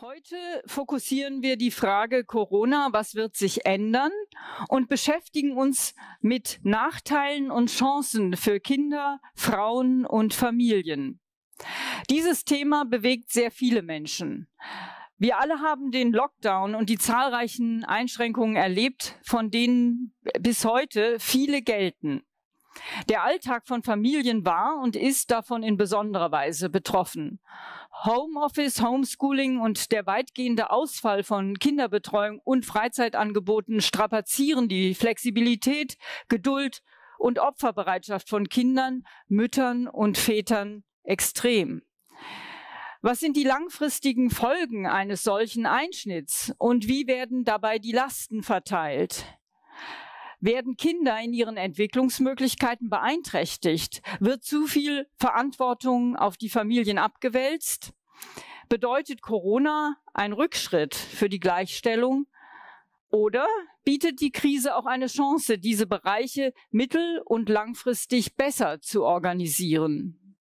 Heute fokussieren wir die Frage Corona, was wird sich ändern, und beschäftigen uns mit Nachteilen und Chancen für Kinder, Frauen und Familien. Dieses Thema bewegt sehr viele Menschen. Wir alle haben den Lockdown und die zahlreichen Einschränkungen erlebt, von denen bis heute viele gelten. Der Alltag von Familien war und ist davon in besonderer Weise betroffen. Homeoffice, Homeschooling und der weitgehende Ausfall von Kinderbetreuung und Freizeitangeboten strapazieren die Flexibilität, Geduld und Opferbereitschaft von Kindern, Müttern und Vätern extrem. Was sind die langfristigen Folgen eines solchen Einschnitts und wie werden dabei die Lasten verteilt? Werden Kinder in ihren Entwicklungsmöglichkeiten beeinträchtigt? Wird zu viel Verantwortung auf die Familien abgewälzt? Bedeutet Corona ein Rückschritt für die Gleichstellung? Oder bietet die Krise auch eine Chance, diese Bereiche mittel- und langfristig besser zu organisieren?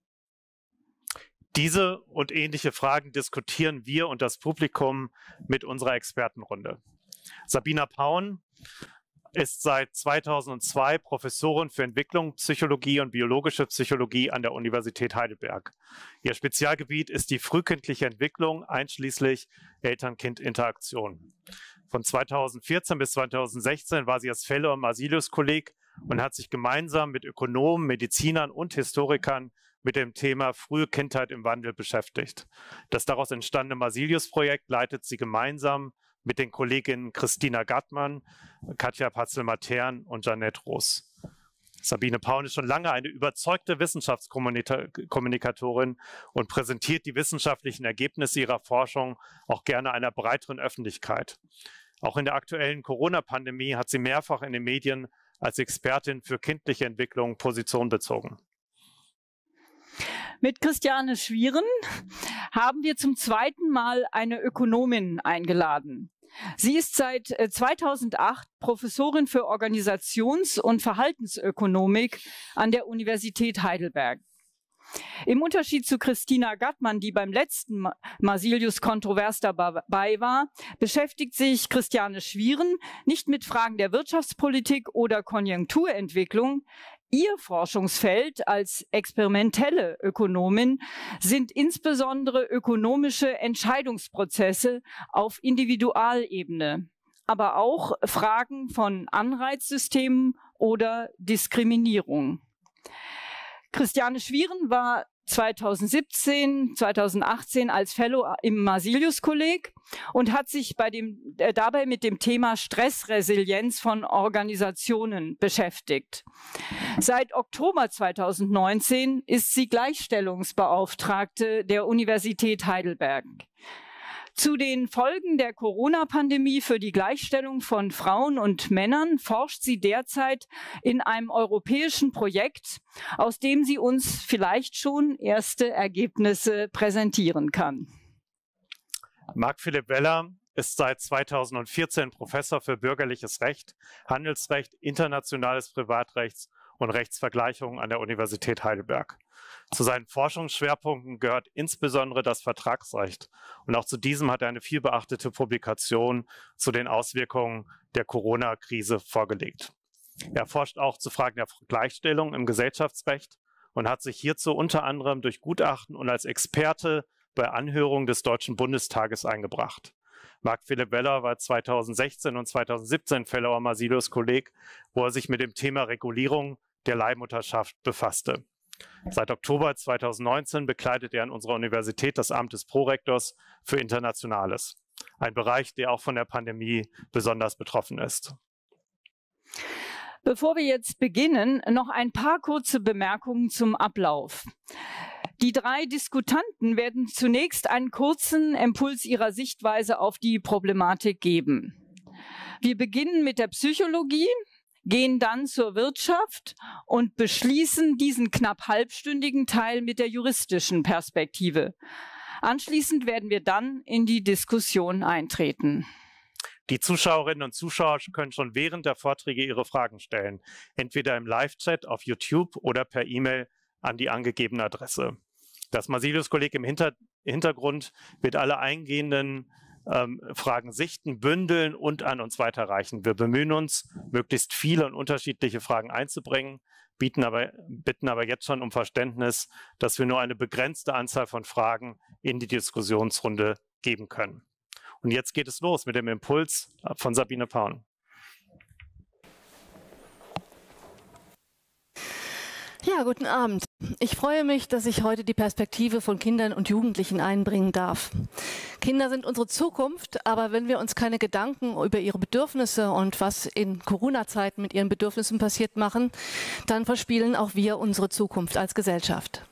Diese und ähnliche Fragen diskutieren wir und das Publikum mit unserer Expertenrunde. Sabina Paun ist seit 2002 Professorin für Entwicklungspsychologie und biologische Psychologie an der Universität Heidelberg. Ihr Spezialgebiet ist die frühkindliche Entwicklung, einschließlich Eltern-Kind-Interaktion. Von 2014 bis 2016 war sie als Fellow im Masilius-Kolleg und hat sich gemeinsam mit Ökonomen, Medizinern und Historikern mit dem Thema frühe Kindheit im Wandel beschäftigt. Das daraus entstandene Masilius-Projekt leitet sie gemeinsam mit den Kolleginnen Christina Gattmann, Katja Patzel-Matern und Jeanette Roos. Sabine Paun ist schon lange eine überzeugte Wissenschaftskommunikatorin und präsentiert die wissenschaftlichen Ergebnisse ihrer Forschung auch gerne einer breiteren Öffentlichkeit. Auch in der aktuellen Corona-Pandemie hat sie mehrfach in den Medien als Expertin für kindliche Entwicklung Position bezogen. Mit Christiane Schwieren haben wir zum zweiten Mal eine Ökonomin eingeladen. Sie ist seit 2008 Professorin für Organisations- und Verhaltensökonomik an der Universität Heidelberg. Im Unterschied zu Christina Gattmann, die beim letzten Masilius kontrovers dabei war, beschäftigt sich Christiane Schwieren nicht mit Fragen der Wirtschaftspolitik oder Konjunkturentwicklung. Ihr Forschungsfeld als experimentelle Ökonomin sind insbesondere ökonomische Entscheidungsprozesse auf Individualebene, aber auch Fragen von Anreizsystemen oder Diskriminierung. Christiane Schwieren war 2017, 2018 als Fellow im Masilius-Kolleg und hat sich dabei mit dem Thema Stressresilienz von Organisationen beschäftigt. Seit Oktober 2019 ist sie Gleichstellungsbeauftragte der Universität Heidelberg. Zu den Folgen der Corona-Pandemie für die Gleichstellung von Frauen und Männern forscht sie derzeit in einem europäischen Projekt, aus dem sie uns vielleicht schon erste Ergebnisse präsentieren kann. Marc-Philipp Weller ist seit 2014 Professor für bürgerliches Recht, Handelsrecht, internationales Privatrecht und Rechtsvergleichung an der Universität Heidelberg. Zu seinen Forschungsschwerpunkten gehört insbesondere das Vertragsrecht. Und auch zu diesem hat er eine vielbeachtete Publikation zu den Auswirkungen der Corona-Krise vorgelegt. Er forscht auch zu Fragen der Gleichstellung im Gesellschaftsrecht und hat sich hierzu unter anderem durch Gutachten und als Experte bei Anhörungen des Deutschen Bundestages eingebracht. Marc-Philipp Weller war 2016 und 2017 Fellow am Masilius-Kolleg, wo er sich mit dem Thema Regulierung der Leihmutterschaft befasste. Seit Oktober 2019 bekleidet er an unserer Universität das Amt des Prorektors für Internationales, ein Bereich, der auch von der Pandemie besonders betroffen ist. Bevor wir jetzt beginnen, noch ein paar kurze Bemerkungen zum Ablauf. Die drei Diskutanten werden zunächst einen kurzen Impuls ihrer Sichtweise auf die Problematik geben. Wir beginnen mit der Psychologie, gehen dann zur Wirtschaft und beschließen diesen knapp halbstündigen Teil mit der juristischen Perspektive. Anschließend werden wir dann in die Diskussion eintreten. Die Zuschauerinnen und Zuschauer können schon während der Vorträge ihre Fragen stellen, entweder im Live-Chat auf YouTube oder per E-Mail an die angegebene Adresse. Das Masilius-Kolleg im Hintergrund wird alle eingehenden Fragen sichten, bündeln und an uns weiterreichen. Wir bemühen uns, möglichst viele und unterschiedliche Fragen einzubringen, bitten aber jetzt schon um Verständnis, dass wir nur eine begrenzte Anzahl von Fragen in die Diskussionsrunde geben können. Und jetzt geht es los mit dem Impuls von Sabine Paun. Ja, guten Abend. Ich freue mich, dass ich heute die Perspektive von Kindern und Jugendlichen einbringen darf. Kinder sind unsere Zukunft, aber wenn wir uns keine Gedanken über ihre Bedürfnisse und was in Corona-Zeiten mit ihren Bedürfnissen passiert machen, dann verspielen auch wir unsere Zukunft als Gesellschaft.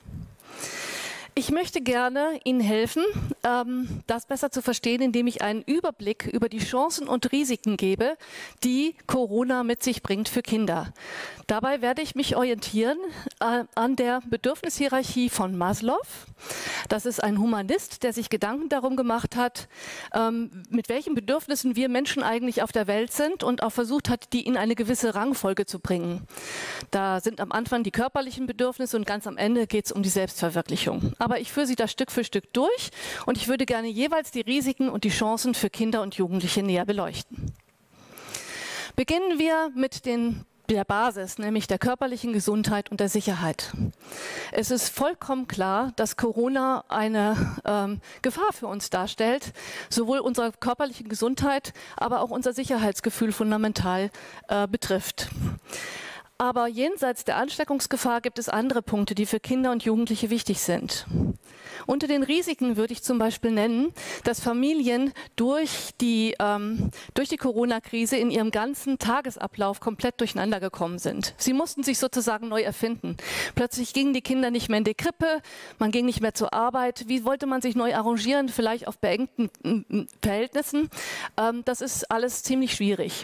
Ich möchte gerne Ihnen helfen, das besser zu verstehen, indem ich einen Überblick über die Chancen und Risiken gebe, die Corona mit sich bringt für Kinder. Dabei werde ich mich orientieren an der Bedürfnishierarchie von Maslow. Das ist ein Humanist, der sich Gedanken darum gemacht hat, mit welchen Bedürfnissen wir Menschen eigentlich auf der Welt sind und auch versucht hat, die in eine gewisse Rangfolge zu bringen. Da sind am Anfang die körperlichen Bedürfnisse und ganz am Ende geht es um die Selbstverwirklichung. Aber ich führe Sie da Stück für Stück durch und ich würde gerne jeweils die Risiken und die Chancen für Kinder und Jugendliche näher beleuchten. Beginnen wir mit der Basis, nämlich der körperlichen Gesundheit und der Sicherheit. Es ist vollkommen klar, dass Corona eine Gefahr für uns darstellt, sowohl unserer körperlichen Gesundheit, aber auch unser Sicherheitsgefühl fundamental betrifft. Aber jenseits der Ansteckungsgefahr gibt es andere Punkte, die für Kinder und Jugendliche wichtig sind. Unter den Risiken würde ich zum Beispiel nennen, dass Familien durch die Corona-Krise in ihrem ganzen Tagesablauf komplett durcheinander gekommen sind. Sie mussten sich sozusagen neu erfinden. Plötzlich gingen die Kinder nicht mehr in die Krippe, man ging nicht mehr zur Arbeit. Wie wollte man sich neu arrangieren, vielleicht auf beengten Verhältnissen? Das ist alles ziemlich schwierig.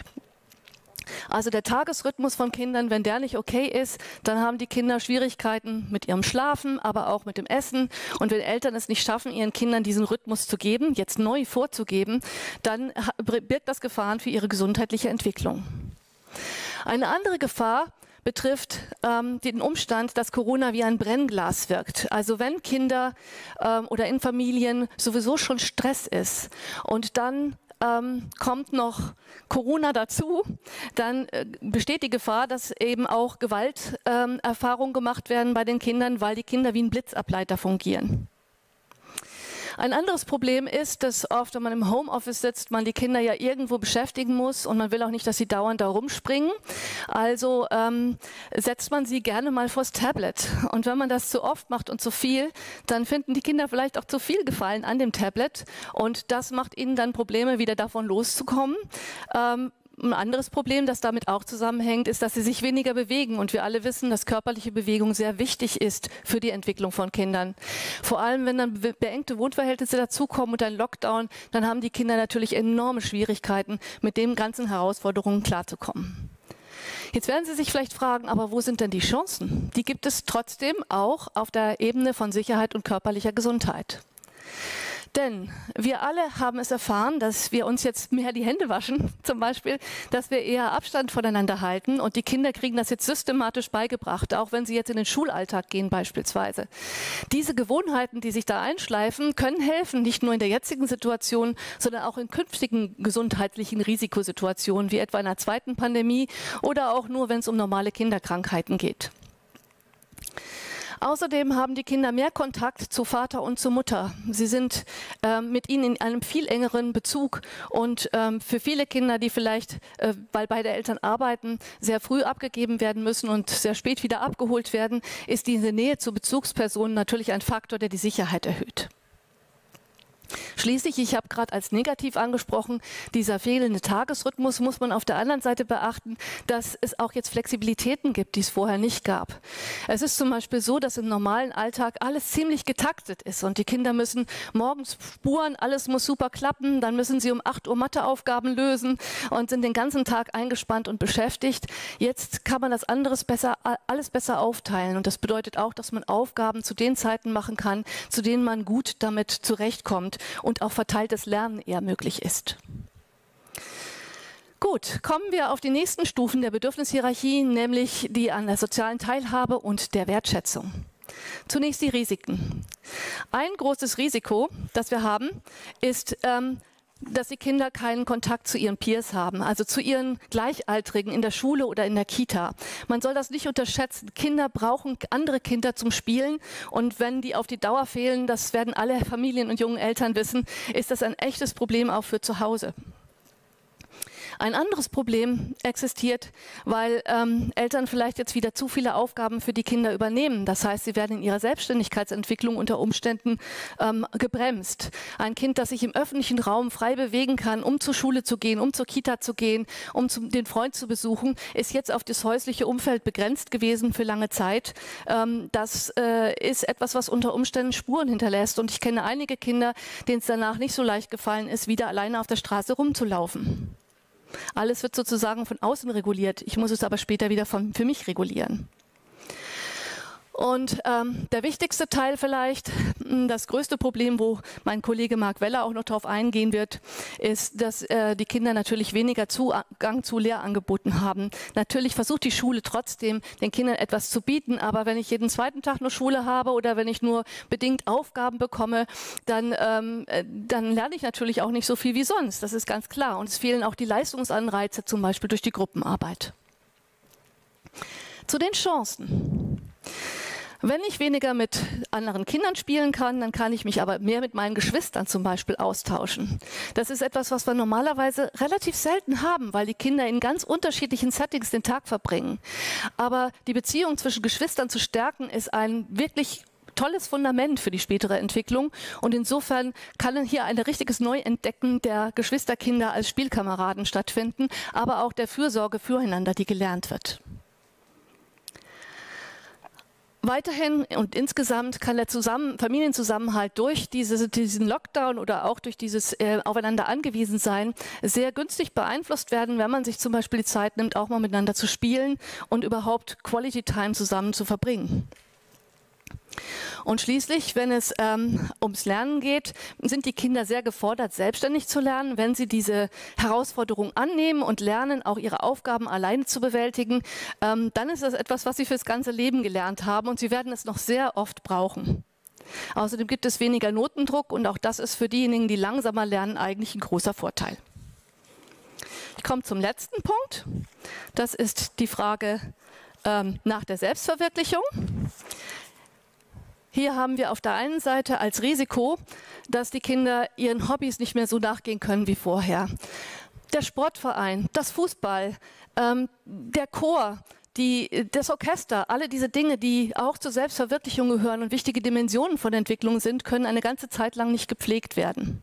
Also der Tagesrhythmus von Kindern, wenn der nicht okay ist, dann haben die Kinder Schwierigkeiten mit ihrem Schlafen, aber auch mit dem Essen. Und wenn Eltern es nicht schaffen, ihren Kindern diesen Rhythmus zu geben, jetzt neu vorzugeben, dann birgt das Gefahren für ihre gesundheitliche Entwicklung. Eine andere Gefahr betrifft den Umstand, dass Corona wie ein Brennglas wirkt. Also wenn Kinder oder in Familien sowieso schon Stress ist und dann kommt noch Corona dazu, dann besteht die Gefahr, dass eben auch Gewalterfahrungen gemacht werden bei den Kindern, weil die Kinder wie ein Blitzableiter fungieren. Ein anderes Problem ist, dass oft, wenn man im Homeoffice sitzt, man die Kinder ja irgendwo beschäftigen muss und man will auch nicht, dass sie dauernd da rumspringen. Also setzt man sie gerne mal vors Tablet. Und wenn man das zu oft macht und zu viel, dann finden die Kinder vielleicht auch zu viel Gefallen an dem Tablet. Und das macht ihnen dann Probleme, wieder davon loszukommen. Ein anderes Problem, das damit auch zusammenhängt, ist, dass sie sich weniger bewegen. Und wir alle wissen, dass körperliche Bewegung sehr wichtig ist für die Entwicklung von Kindern. Vor allem, wenn dann beengte Wohnverhältnisse dazukommen und ein Lockdown, dann haben die Kinder natürlich enorme Schwierigkeiten, mit den ganzen Herausforderungen klarzukommen. Jetzt werden Sie sich vielleicht fragen, aber wo sind denn die Chancen? Die gibt es trotzdem auch auf der Ebene von Sicherheit und körperlicher Gesundheit. Denn wir alle haben es erfahren, dass wir uns jetzt mehr die Hände waschen, zum Beispiel, dass wir eher Abstand voneinander halten und die Kinder kriegen das jetzt systematisch beigebracht, auch wenn sie jetzt in den Schulalltag gehen beispielsweise. Diese Gewohnheiten, die sich da einschleifen, können helfen, nicht nur in der jetzigen Situation, sondern auch in künftigen gesundheitlichen Risikosituationen, wie etwa einer zweiten Pandemie oder auch nur, wenn es um normale Kinderkrankheiten geht. Außerdem haben die Kinder mehr Kontakt zu Vater und zu Mutter. Sie sind mit ihnen in einem viel engeren Bezug. Und für viele Kinder, die vielleicht, weil beide Eltern arbeiten, sehr früh abgegeben werden müssen und sehr spät wieder abgeholt werden, ist diese Nähe zu Bezugspersonen natürlich ein Faktor, der die Sicherheit erhöht. Schließlich, ich habe gerade als negativ angesprochen, dieser fehlende Tagesrhythmus muss man auf der anderen Seite beachten, dass es auch jetzt Flexibilitäten gibt, die es vorher nicht gab. Es ist zum Beispiel so, dass im normalen Alltag alles ziemlich getaktet ist und die Kinder müssen morgens spuren, alles muss super klappen, dann müssen sie um 8 Uhr Matheaufgaben lösen und sind den ganzen Tag eingespannt und beschäftigt. Jetzt kann man das alles besser aufteilen und das bedeutet auch, dass man Aufgaben zu den Zeiten machen kann, zu denen man gut damit zurechtkommt und auch verteiltes Lernen eher möglich ist. Gut, kommen wir auf die nächsten Stufen der Bedürfnishierarchie, nämlich die an der sozialen Teilhabe und der Wertschätzung. Zunächst die Risiken. Ein großes Risiko, das wir haben, ist, dass die Kinder keinen Kontakt zu ihren Peers haben, also zu ihren Gleichaltrigen in der Schule oder in der Kita. Man soll das nicht unterschätzen. Kinder brauchen andere Kinder zum Spielen und wenn die auf die Dauer fehlen, das werden alle Familien und jungen Eltern wissen, ist das ein echtes Problem auch für zu Hause. Ein anderes Problem existiert, weil Eltern vielleicht jetzt wieder zu viele Aufgaben für die Kinder übernehmen. Das heißt, sie werden in ihrer Selbstständigkeitsentwicklung unter Umständen gebremst. Ein Kind, das sich im öffentlichen Raum frei bewegen kann, um zur Schule zu gehen, um zur Kita zu gehen, um den Freund zu besuchen, ist jetzt auf das häusliche Umfeld begrenzt gewesen für lange Zeit. Das ist etwas, was unter Umständen Spuren hinterlässt. Und ich kenne einige Kinder, denen es danach nicht so leicht gefallen ist, wieder alleine auf der Straße rumzulaufen. Alles wird sozusagen von außen reguliert. Ich muss es aber später wieder für mich regulieren. Und der wichtigste Teil vielleicht, das größte Problem, wo mein Kollege Marc Weller auch noch darauf eingehen wird, ist, dass die Kinder natürlich weniger Zugang zu Lehrangeboten haben. Natürlich versucht die Schule trotzdem, den Kindern etwas zu bieten, aber wenn ich jeden zweiten Tag nur Schule habe oder wenn ich nur bedingt Aufgaben bekomme, dann lerne ich natürlich auch nicht so viel wie sonst. Das ist ganz klar. Und es fehlen auch die Leistungsanreize, zum Beispiel durch die Gruppenarbeit. Zu den Chancen. Wenn ich weniger mit anderen Kindern spielen kann, dann kann ich mich aber mehr mit meinen Geschwistern zum Beispiel austauschen. Das ist etwas, was wir normalerweise relativ selten haben, weil die Kinder in ganz unterschiedlichen Settings den Tag verbringen. Aber die Beziehung zwischen Geschwistern zu stärken, ist ein wirklich tolles Fundament für die spätere Entwicklung. Und insofern kann hier ein richtiges Neuentdecken der Geschwisterkinder als Spielkameraden stattfinden, aber auch der Fürsorge füreinander, die gelernt wird. Weiterhin und insgesamt kann der Familienzusammenhalt durch diesen Lockdown oder auch durch dieses aufeinander angewiesen sein sehr günstig beeinflusst werden, wenn man sich zum Beispiel die Zeit nimmt, auch mal miteinander zu spielen und überhaupt Quality Time zusammen zu verbringen. Und schließlich, wenn es ums Lernen geht, sind die Kinder sehr gefordert, selbstständig zu lernen, wenn sie diese Herausforderung annehmen und lernen, auch ihre Aufgaben alleine zu bewältigen. Dann ist das etwas, was sie fürs ganze Leben gelernt haben und sie werden es noch sehr oft brauchen. Außerdem gibt es weniger Notendruck und auch das ist für diejenigen, die langsamer lernen, eigentlich ein großer Vorteil. Ich komme zum letzten Punkt. Das ist die Frage nach der Selbstverwirklichung. Hier haben wir auf der einen Seite als Risiko, dass die Kinder ihren Hobbys nicht mehr so nachgehen können wie vorher. Der Sportverein, das Fußball, der Chor, das Orchester, alle diese Dinge, die auch zur Selbstverwirklichung gehören und wichtige Dimensionen von Entwicklung sind, können eine ganze Zeit lang nicht gepflegt werden.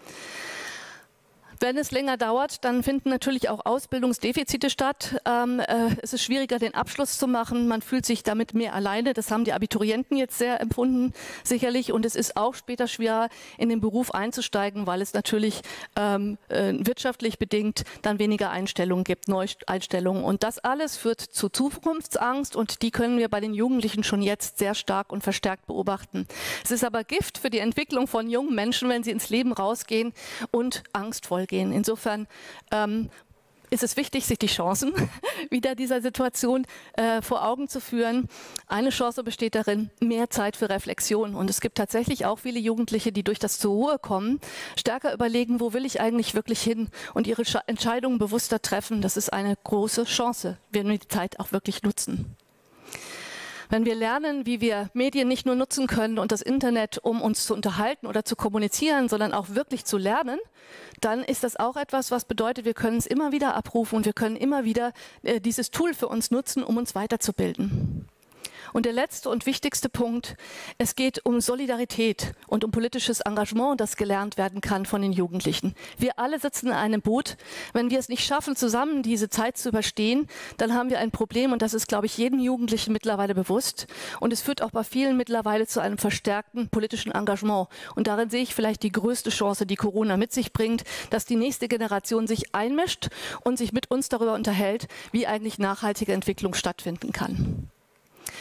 Wenn es länger dauert, dann finden natürlich auch Ausbildungsdefizite statt. Es ist schwieriger, den Abschluss zu machen. Man fühlt sich damit mehr alleine. Das haben die Abiturienten jetzt sehr empfunden, sicherlich. Und es ist auch später schwerer, in den Beruf einzusteigen, weil es natürlich wirtschaftlich bedingt dann weniger Einstellungen gibt, Neueinstellungen. Und das alles führt zu Zukunftsangst und die können wir bei den Jugendlichen schon jetzt sehr stark und verstärkt beobachten. Es ist aber Gift für die Entwicklung von jungen Menschen, wenn sie ins Leben rausgehen und angstvoll gehen. Insofern ist es wichtig, sich die Chancen wieder dieser Situation vor Augen zu führen. Eine Chance besteht darin, mehr Zeit für Reflexion. Und es gibt tatsächlich auch viele Jugendliche, die durch das zur Ruhe kommen, stärker überlegen, wo will ich eigentlich wirklich hin und ihre Entscheidungen bewusster treffen. Das ist eine große Chance, wenn wir die Zeit auch wirklich nutzen. Wenn wir lernen, wie wir Medien nicht nur nutzen können und das Internet, um uns zu unterhalten oder zu kommunizieren, sondern auch wirklich zu lernen, dann ist das auch etwas, was bedeutet, wir können es immer wieder abrufen und wir können immer wieder dieses Tool für uns nutzen, um uns weiterzubilden. Und der letzte und wichtigste Punkt, es geht um Solidarität und um politisches Engagement, das gelernt werden kann von den Jugendlichen. Wir alle sitzen in einem Boot. Wenn wir es nicht schaffen, zusammen diese Zeit zu überstehen, dann haben wir ein Problem und das ist, glaube ich, jedem Jugendlichen mittlerweile bewusst. Und es führt auch bei vielen mittlerweile zu einem verstärkten politischen Engagement. Und darin sehe ich vielleicht die größte Chance, die Corona mit sich bringt, dass die nächste Generation sich einmischt und sich mit uns darüber unterhält, wie eigentlich nachhaltige Entwicklung stattfinden kann.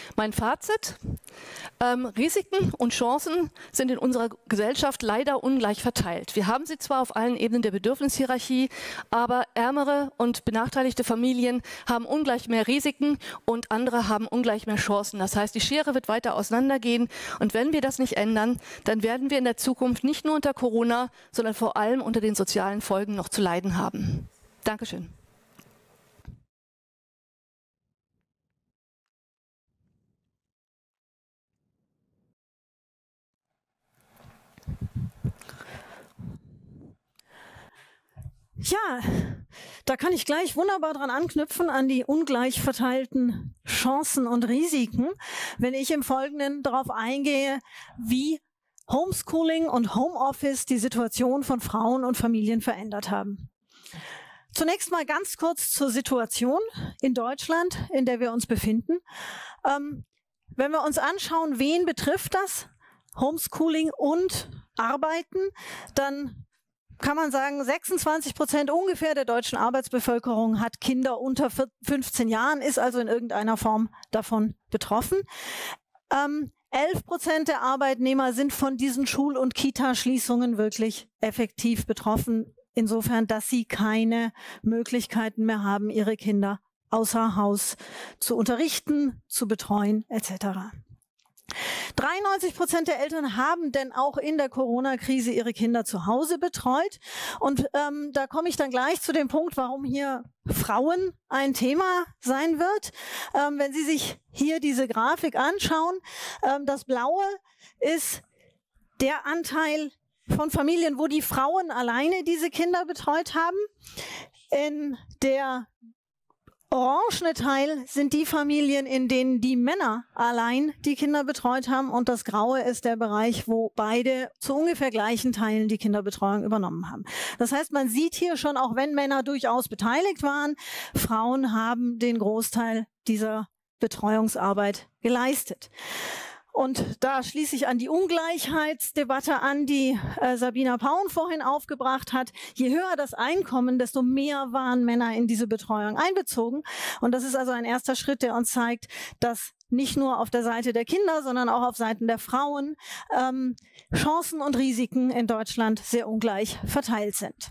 Mein Fazit: Risiken und Chancen sind in unserer Gesellschaft leider ungleich verteilt. Wir haben sie zwar auf allen Ebenen der Bedürfnishierarchie, aber ärmere und benachteiligte Familien haben ungleich mehr Risiken und andere haben ungleich mehr Chancen. Das heißt, die Schere wird weiter auseinandergehen, und wenn wir das nicht ändern, dann werden wir in der Zukunft nicht nur unter Corona, sondern vor allem unter den sozialen Folgen noch zu leiden haben. Dankeschön. Ja, da kann ich gleich wunderbar dran anknüpfen, an die ungleich verteilten Chancen und Risiken, wenn ich im Folgenden darauf eingehe, wie Homeschooling und Homeoffice die Situation von Frauen und Familien verändert haben. Zunächst mal ganz kurz zur Situation in Deutschland, in der wir uns befinden. Wenn wir uns anschauen, wen betrifft das, Homeschooling und Arbeiten, dann kann man sagen, 26% ungefähr der deutschen Arbeitsbevölkerung hat Kinder unter 15 Jahren, ist also in irgendeiner Form davon betroffen. 11% der Arbeitnehmer sind von diesen Schul- und Kita-Schließungen wirklich effektiv betroffen, insofern, dass sie keine Möglichkeiten mehr haben, ihre Kinder außer Haus zu unterrichten, zu betreuen etc. 93% der Eltern haben denn auch in der Corona-Krise ihre Kinder zu Hause betreut. Und da komme ich dann gleich zu dem Punkt, warum hier Frauen ein Thema sein wird. Wenn Sie sich hier diese Grafik anschauen, das Blaue ist der Anteil von Familien, wo die Frauen alleine diese Kinder betreut haben. In der orangene Teil sind die Familien, in denen die Männer allein die Kinder betreut haben, und das Graue ist der Bereich, wo beide zu ungefähr gleichen Teilen die Kinderbetreuung übernommen haben. Das heißt, man sieht hier schon, auch wenn Männer durchaus beteiligt waren, Frauen haben den Großteil dieser Betreuungsarbeit geleistet. Und da schließe ich an die Ungleichheitsdebatte an, die Sabina Paun vorhin aufgebracht hat. Je höher das Einkommen, desto mehr waren Männer in diese Betreuung einbezogen. Und das ist also ein erster Schritt, der uns zeigt, dass nicht nur auf der Seite der Kinder, sondern auch auf Seiten der Frauen Chancen und Risiken in Deutschland sehr ungleich verteilt sind.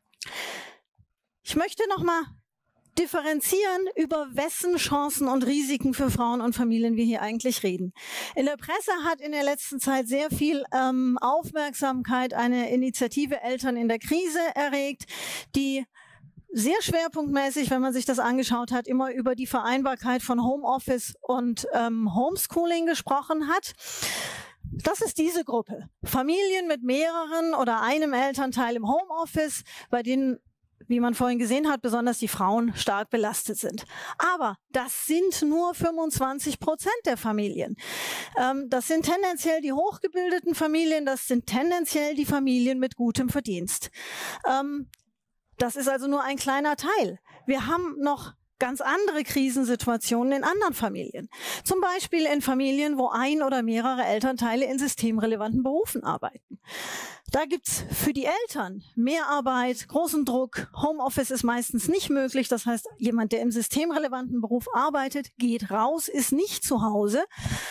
Ich möchte nochmal differenzieren, über wessen Chancen und Risiken für Frauen und Familien wir hier eigentlich reden. In der Presse hat in der letzten Zeit sehr viel Aufmerksamkeit eine Initiative Eltern in der Krise erregt, die sehr schwerpunktmäßig, wenn man sich das angeschaut hat, immer über die Vereinbarkeit von Homeoffice und Homeschooling gesprochen hat. Das ist diese Gruppe. Familien mit mehreren oder einem Elternteil im Homeoffice, bei denen, wie man vorhin gesehen hat, besonders die Frauen stark belastet sind. Aber das sind nur 25% der Familien. Das sind tendenziell die hochgebildeten Familien, das sind tendenziell die Familien mit gutem Verdienst. Das ist also nur ein kleiner Teil. Wir haben noch ganz andere Krisensituationen in anderen Familien. Zum Beispiel in Familien, wo ein oder mehrere Elternteile in systemrelevanten Berufen arbeiten. Da gibt's für die Eltern mehr Arbeit, großen Druck. Homeoffice ist meistens nicht möglich. Das heißt, jemand, der im systemrelevanten Beruf arbeitet, geht raus, ist nicht zu Hause.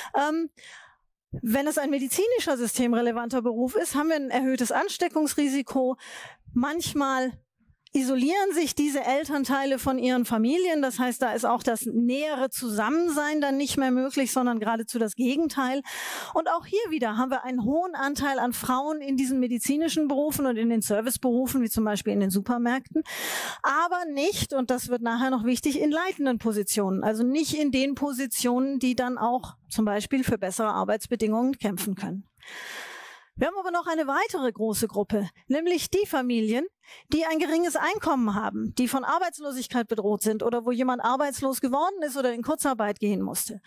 Wenn es ein medizinischer systemrelevanter Beruf ist, haben wir ein erhöhtes Ansteckungsrisiko. Manchmal isolieren sich diese Elternteile von ihren Familien. Das heißt, da ist auch das nähere Zusammensein dann nicht mehr möglich, sondern geradezu das Gegenteil. Und auch hier wieder haben wir einen hohen Anteil an Frauen in diesen medizinischen Berufen und in den Serviceberufen, wie zum Beispiel in den Supermärkten. Aber nicht, und das wird nachher noch wichtig, in leitenden Positionen. Also nicht in den Positionen, die dann auch zum Beispiel für bessere Arbeitsbedingungen kämpfen können. Wir haben aber noch eine weitere große Gruppe, nämlich die Familien, die ein geringes Einkommen haben, die von Arbeitslosigkeit bedroht sind oder wo jemand arbeitslos geworden ist oder in Kurzarbeit gehen musste.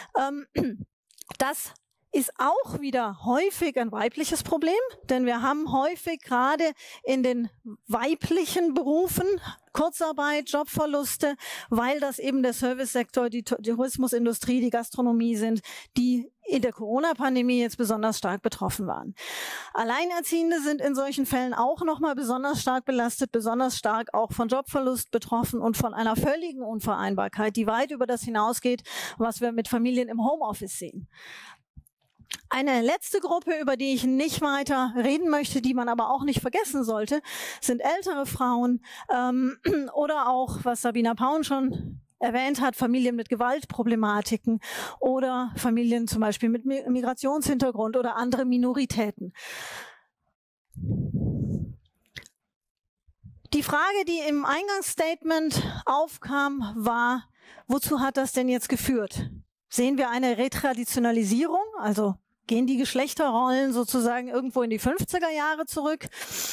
Das ist auch wieder häufig ein weibliches Problem, denn wir haben häufig gerade in den weiblichen Berufen Kurzarbeit, Jobverluste, weil das eben der Servicesektor, die Tourismusindustrie, die Gastronomie sind, die in der Corona-Pandemie jetzt besonders stark betroffen waren. Alleinerziehende sind in solchen Fällen auch nochmal besonders stark belastet, besonders stark auch von Jobverlust betroffen und von einer völligen Unvereinbarkeit, die weit über das hinausgeht, was wir mit Familien im Homeoffice sehen. Eine letzte Gruppe, über die ich nicht weiter reden möchte, die man aber auch nicht vergessen sollte, sind ältere Frauen oder auch, was Sabina Paun schon erwähnt hat, Familien mit Gewaltproblematiken oder Familien zum Beispiel mit Migrationshintergrund oder andere Minoritäten. Die Frage, die im Eingangsstatement aufkam, war, wozu hat das denn jetzt geführt? Sehen wir eine Retraditionalisierung, also gehen die Geschlechterrollen sozusagen irgendwo in die 50er Jahre zurück?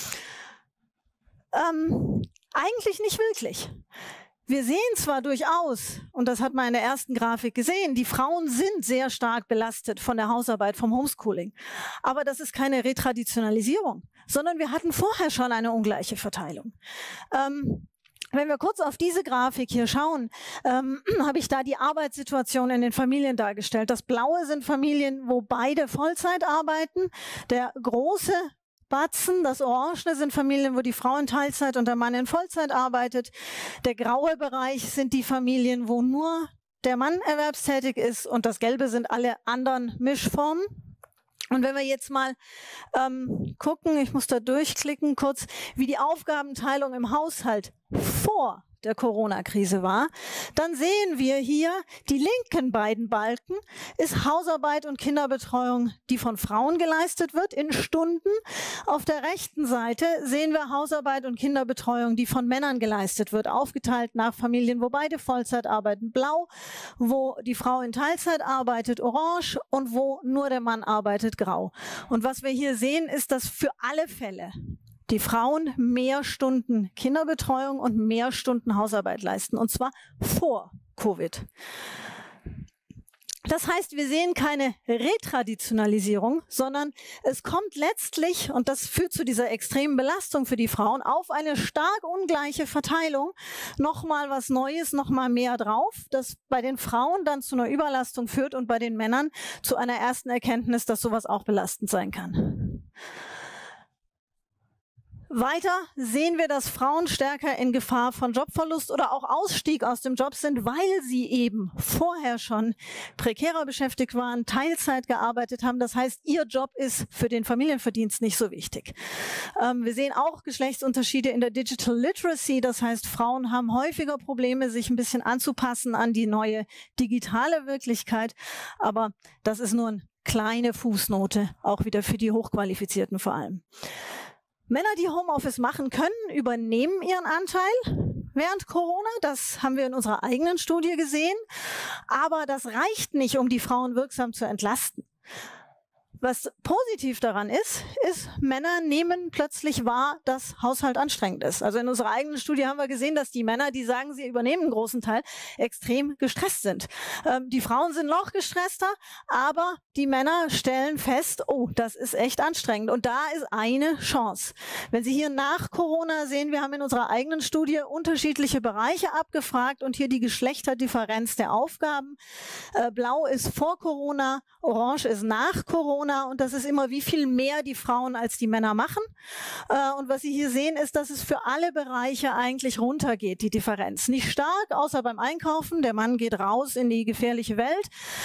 Eigentlich nicht wirklich. Wir sehen zwar durchaus, und das hat man in der ersten Grafik gesehen, die Frauen sind sehr stark belastet von der Hausarbeit, vom Homeschooling. Aber das ist keine Retraditionalisierung, sondern wir hatten vorher schon eine ungleiche Verteilung. Wenn wir kurz auf diese Grafik hier schauen, habe ich da die Arbeitssituation in den Familien dargestellt. Das Blaue sind Familien, wo beide Vollzeit arbeiten. Der große Batzen, das Orangene sind Familien, wo die Frau in Teilzeit und der Mann in Vollzeit arbeitet. Der graue Bereich sind die Familien, wo nur der Mann erwerbstätig ist und das Gelbe sind alle anderen Mischformen. Und wenn wir jetzt mal gucken, ich muss da durchklicken kurz, wie die Aufgabenteilung im Haushalt vor der Corona-Krise war, dann sehen wir hier, die linken beiden Balken ist Hausarbeit und Kinderbetreuung, die von Frauen geleistet wird in Stunden. Auf der rechten Seite sehen wir Hausarbeit und Kinderbetreuung, die von Männern geleistet wird, aufgeteilt nach Familien, wo beide Vollzeit arbeiten, blau, wo die Frau in Teilzeit arbeitet, orange und wo nur der Mann arbeitet, grau. Und was wir hier sehen, ist, dass für alle Fälle die Frauen mehr Stunden Kinderbetreuung und mehr Stunden Hausarbeit leisten, und zwar vor Covid. Das heißt, wir sehen keine Retraditionalisierung, sondern es kommt letztlich, und das führt zu dieser extremen Belastung für die Frauen, auf eine stark ungleiche Verteilung. Nochmal was Neues, nochmal mehr drauf, das bei den Frauen dann zu einer Überlastung führt und bei den Männern zu einer ersten Erkenntnis, dass sowas auch belastend sein kann. Weiter sehen wir, dass Frauen stärker in Gefahr von Jobverlust oder auch Ausstieg aus dem Job sind, weil sie eben vorher schon prekärer beschäftigt waren, Teilzeit gearbeitet haben. Das heißt, ihr Job ist für den Familienverdienst nicht so wichtig. Wir sehen auch Geschlechtsunterschiede in der Digital Literacy. Das heißt, Frauen haben häufiger Probleme, sich ein bisschen anzupassen an die neue digitale Wirklichkeit. Aber das ist nur eine kleine Fußnote, auch wieder für die Hochqualifizierten vor allem. Männer, die Homeoffice machen können, übernehmen ihren Anteil während Corona. Das haben wir in unserer eigenen Studie gesehen. Aber das reicht nicht, um die Frauen wirksam zu entlasten. Was positiv daran ist, Männer nehmen plötzlich wahr, dass Haushalt anstrengend ist. Also in unserer eigenen Studie haben wir gesehen, dass die Männer, die sagen, sie übernehmen einen großen Teil, extrem gestresst sind. Die Frauen sind noch gestresster, aber die Männer stellen fest, oh, das ist echt anstrengend. Und da ist eine Chance. Wenn Sie hier nach Corona sehen, wir haben in unserer eigenen Studie unterschiedliche Bereiche abgefragt und hier die Geschlechterdifferenz der Aufgaben. Blau ist vor Corona, orange ist nach Corona. Und das ist immer, wie viel mehr die Frauen als die Männer machen. Und was Sie hier sehen, ist, dass es für alle Bereiche eigentlich runtergeht, die Differenz. Nicht stark, außer beim Einkaufen. Der Mann geht raus in die gefährliche Welt.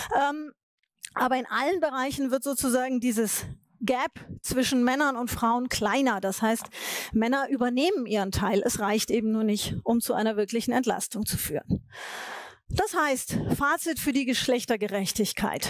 Aber in allen Bereichen wird sozusagen dieses Gap zwischen Männern und Frauen kleiner. Das heißt, Männer übernehmen ihren Teil. Es reicht eben nur nicht, um zu einer wirklichen Entlastung zu führen. Das heißt, Fazit für die Geschlechtergerechtigkeit.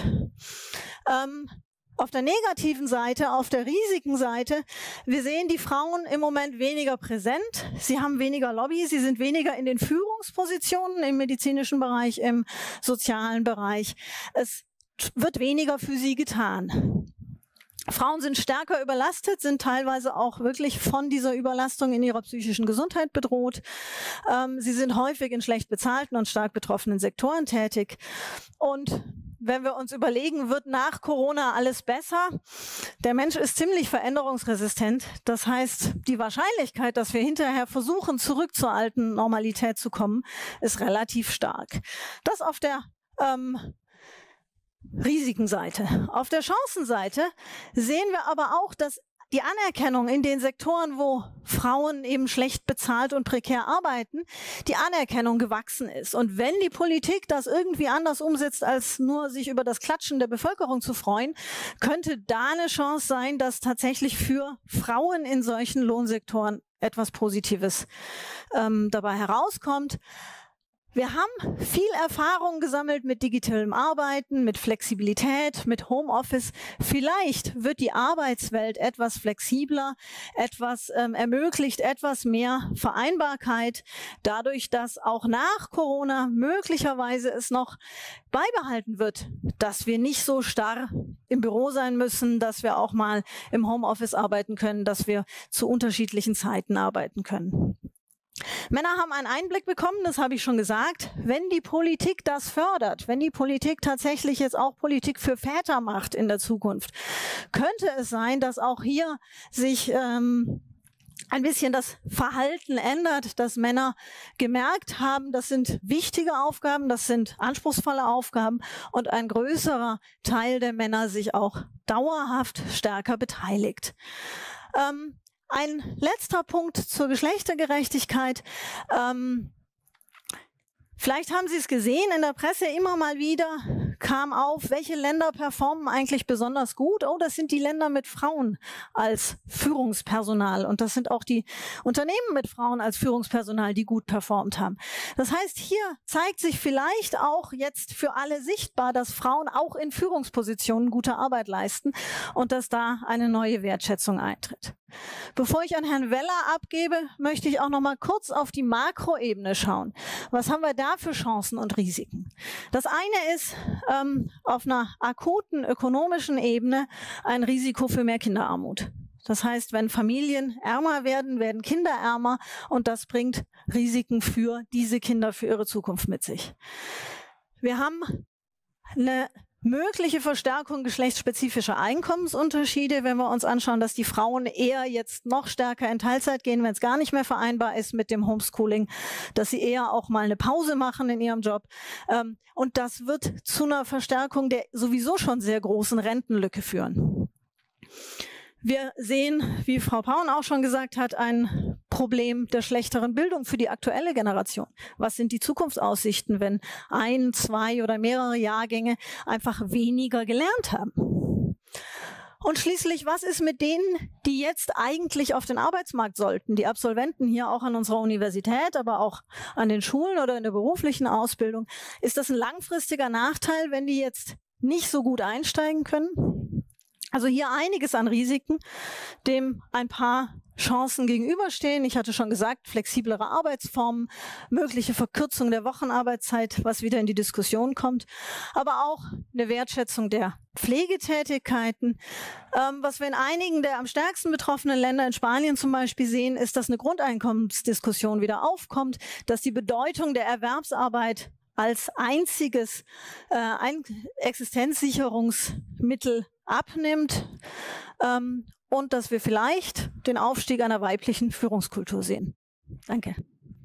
Auf der negativen Seite, auf der Risikenseite, wir sehen die Frauen im Moment weniger präsent. Sie haben weniger Lobby, sie sind weniger in den Führungspositionen im medizinischen Bereich, im sozialen Bereich. Es wird weniger für sie getan. Frauen sind stärker überlastet, sind teilweise auch wirklich von dieser Überlastung in ihrer psychischen Gesundheit bedroht. Sie sind häufig in schlecht bezahlten und stark betroffenen Sektoren tätig. Und wenn wir uns überlegen, wird nach Corona alles besser? Der Mensch ist ziemlich veränderungsresistent. Das heißt, die Wahrscheinlichkeit, dass wir hinterher versuchen, zurück zur alten Normalität zu kommen, ist relativ stark. Das auf der Risikenseite. Auf der Chancenseite sehen wir aber auch, dass die Anerkennung in den Sektoren, wo Frauen eben schlecht bezahlt und prekär arbeiten, die Anerkennung gewachsen ist. Und wenn die Politik das irgendwie anders umsetzt, als nur sich über das Klatschen der Bevölkerung zu freuen, könnte da eine Chance sein, dass tatsächlich für Frauen in solchen Lohnsektoren etwas Positives dabei herauskommt. Wir haben viel Erfahrung gesammelt mit digitalem Arbeiten, mit Flexibilität, mit Homeoffice. Vielleicht wird die Arbeitswelt etwas flexibler, etwas ermöglicht, etwas mehr Vereinbarkeit, dadurch, dass auch nach Corona möglicherweise es noch beibehalten wird, dass wir nicht so starr im Büro sein müssen, dass wir auch mal im Homeoffice arbeiten können, dass wir zu unterschiedlichen Zeiten arbeiten können. Männer haben einen Einblick bekommen, das habe ich schon gesagt. Wenn die Politik das fördert, wenn die Politik tatsächlich jetzt auch Politik für Väter macht in der Zukunft, könnte es sein, dass auch hier sich ein bisschen das Verhalten ändert, dass Männer gemerkt haben, das sind wichtige Aufgaben, das sind anspruchsvolle Aufgaben und ein größerer Teil der Männer sich auch dauerhaft stärker beteiligt. Ein letzter Punkt zur Geschlechtergerechtigkeit. Vielleicht haben Sie es gesehen, in der Presse immer mal wieder kam auf, welche Länder performen eigentlich besonders gut. Oh, das sind die Länder mit Frauen als Führungspersonal. Und das sind auch die Unternehmen mit Frauen als Führungspersonal, die gut performt haben. Das heißt, hier zeigt sich vielleicht auch jetzt für alle sichtbar, dass Frauen auch in Führungspositionen gute Arbeit leisten und dass da eine neue Wertschätzung eintritt. Bevor ich an Herrn Weller abgebe, möchte ich auch noch mal kurz auf die Makroebene schauen. Was haben wir da für Chancen und Risiken? Das eine ist auf einer akuten ökonomischen Ebene ein Risiko für mehr Kinderarmut. Das heißt, wenn Familien ärmer werden, werden Kinder ärmer und das bringt Risiken für diese Kinder, für ihre Zukunft mit sich. Wir haben eine mögliche Verstärkung geschlechtsspezifischer Einkommensunterschiede, wenn wir uns anschauen, dass die Frauen eher jetzt noch stärker in Teilzeit gehen, wenn es gar nicht mehr vereinbar ist mit dem Homeschooling, dass sie eher auch mal eine Pause machen in ihrem Job. Und das wird zu einer Verstärkung der sowieso schon sehr großen Rentenlücke führen. Wir sehen, wie Frau Paun auch schon gesagt hat, ein Problem der schlechteren Bildung für die aktuelle Generation. Was sind die Zukunftsaussichten, wenn 1, 2 oder mehrere Jahrgänge einfach weniger gelernt haben? Und schließlich, was ist mit denen, die jetzt eigentlich auf den Arbeitsmarkt sollten? Die Absolventen hier auch an unserer Universität, aber auch an den Schulen oder in der beruflichen Ausbildung. Ist das ein langfristiger Nachteil, wenn die jetzt nicht so gut einsteigen können? Also hier einiges an Risiken, dem ein paar Chancen gegenüberstehen. Ich hatte schon gesagt, flexiblere Arbeitsformen, mögliche Verkürzung der Wochenarbeitszeit, was wieder in die Diskussion kommt, aber auch eine Wertschätzung der Pflegetätigkeiten. Was wir in einigen der am stärksten betroffenen Länder, in Spanien zum Beispiel, sehen, ist, dass eine Grundeinkommensdiskussion wieder aufkommt, dass die Bedeutung der Erwerbsarbeit als einziges Existenzsicherungsmittel abnimmt und dass wir vielleicht den Aufstieg einer weiblichen Führungskultur sehen. Danke.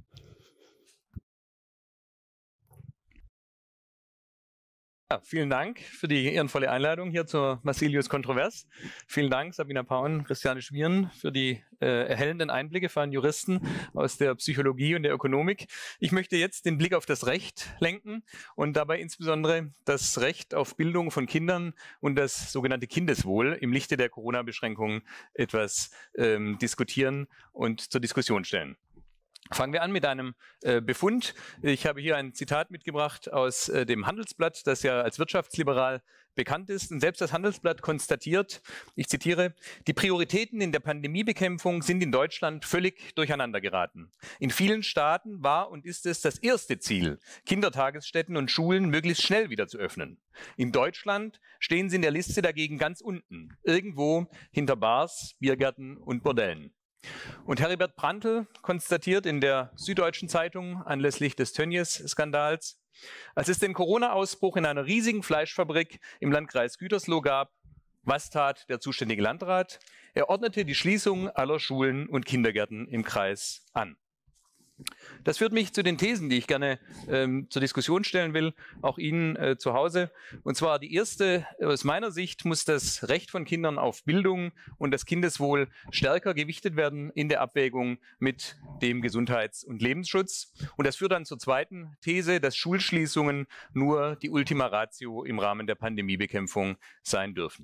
Ja, vielen Dank für die ehrenvolle Einladung hier zur Masilius Kontrovers. Vielen Dank, Sabina Paun, Christiane Schmieren, für die erhellenden Einblicke von Juristen aus der Psychologie und der Ökonomik. Ich möchte jetzt den Blick auf das Recht lenken und dabei insbesondere das Recht auf Bildung von Kindern und das sogenannte Kindeswohl im Lichte der Corona-Beschränkungen etwas diskutieren und zur Diskussion stellen. Fangen wir an mit einem Befund. Ich habe hier ein Zitat mitgebracht aus dem Handelsblatt, das ja als wirtschaftsliberal bekannt ist. Und selbst das Handelsblatt konstatiert, ich zitiere, die Prioritäten in der Pandemiebekämpfung sind in Deutschland völlig durcheinander geraten. In vielen Staaten war und ist es das erste Ziel, Kindertagesstätten und Schulen möglichst schnell wieder zu öffnen. In Deutschland stehen sie in der Liste dagegen ganz unten, irgendwo hinter Bars, Biergärten und Bordellen. Und Heribert Prantl konstatiert in der Süddeutschen Zeitung anlässlich des Tönnies-Skandals, als es den Corona-Ausbruch in einer riesigen Fleischfabrik im Landkreis Gütersloh gab, was tat der zuständige Landrat? Er ordnete die Schließung aller Schulen und Kindergärten im Kreis an. Das führt mich zu den Thesen, die ich gerne zur Diskussion stellen will, auch Ihnen zu Hause. Und zwar die erste: Aus meiner Sicht muss das Recht von Kindern auf Bildung und das Kindeswohl stärker gewichtet werden in der Abwägung mit dem Gesundheits- und Lebensschutz. Und das führt dann zur zweiten These, dass Schulschließungen nur die Ultima Ratio im Rahmen der Pandemiebekämpfung sein dürfen.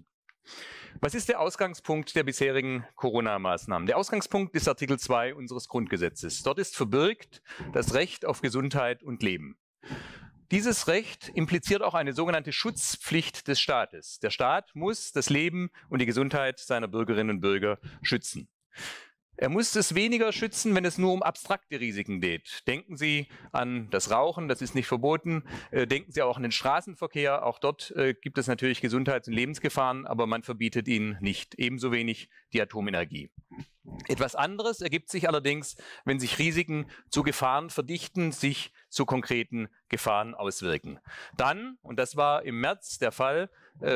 Was ist der Ausgangspunkt der bisherigen Corona-Maßnahmen? Der Ausgangspunkt ist Artikel 2 unseres Grundgesetzes. Dort ist verbürgt das Recht auf Gesundheit und Leben. Dieses Recht impliziert auch eine sogenannte Schutzpflicht des Staates. Der Staat muss das Leben und die Gesundheit seiner Bürgerinnen und Bürger schützen. Er muss es weniger schützen, wenn es nur um abstrakte Risiken geht. Denken Sie an das Rauchen, das ist nicht verboten. Denken Sie auch an den Straßenverkehr. Auch dort gibt es natürlich Gesundheits- und Lebensgefahren, aber man verbietet ihn nicht. Ebenso wenig die Atomenergie. Etwas anderes ergibt sich allerdings, wenn sich Risiken zu Gefahren verdichten, sich zu konkreten Gefahren auswirken. Dann, und das war im März der Fall,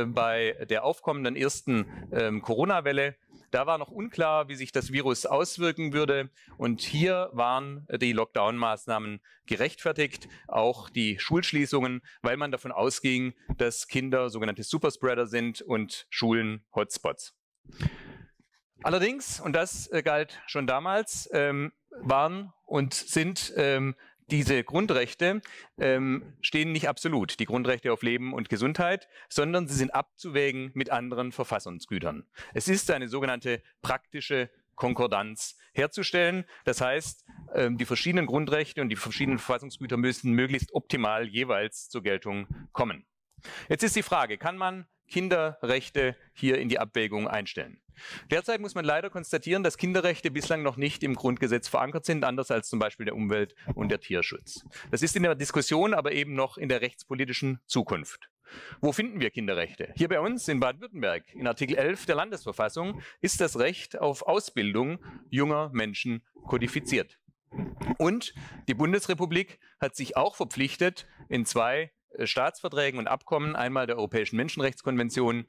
bei der aufkommenden ersten Corona-Welle, da war noch unklar, wie sich das Virus auswirken würde. Und hier waren die Lockdown-Maßnahmen gerechtfertigt, auch die Schulschließungen, weil man davon ausging, dass Kinder sogenannte Superspreader sind und Schulen Hotspots. Allerdings, und das galt schon damals, waren und sind diese Grundrechte stehen nicht absolut, die Grundrechte auf Leben und Gesundheit, sondern sie sind abzuwägen mit anderen Verfassungsgütern. Es ist eine sogenannte praktische Konkordanz herzustellen. Das heißt, die verschiedenen Grundrechte und die verschiedenen Verfassungsgüter müssen möglichst optimal jeweils zur Geltung kommen. Jetzt ist die Frage, kann man Kinderrechte hier in die Abwägung einstellen? Derzeit muss man leider konstatieren, dass Kinderrechte bislang noch nicht im Grundgesetz verankert sind, anders als zum Beispiel der Umwelt- und der Tierschutz. Das ist in der Diskussion aber eben noch in der rechtspolitischen Zukunft. Wo finden wir Kinderrechte? Hier bei uns in Baden-Württemberg, in Artikel 11 der Landesverfassung, ist das Recht auf Ausbildung junger Menschen kodifiziert. Und die Bundesrepublik hat sich auch verpflichtet, in 2 Staatsverträgen und Abkommen, einmal der Europäischen Menschenrechtskonvention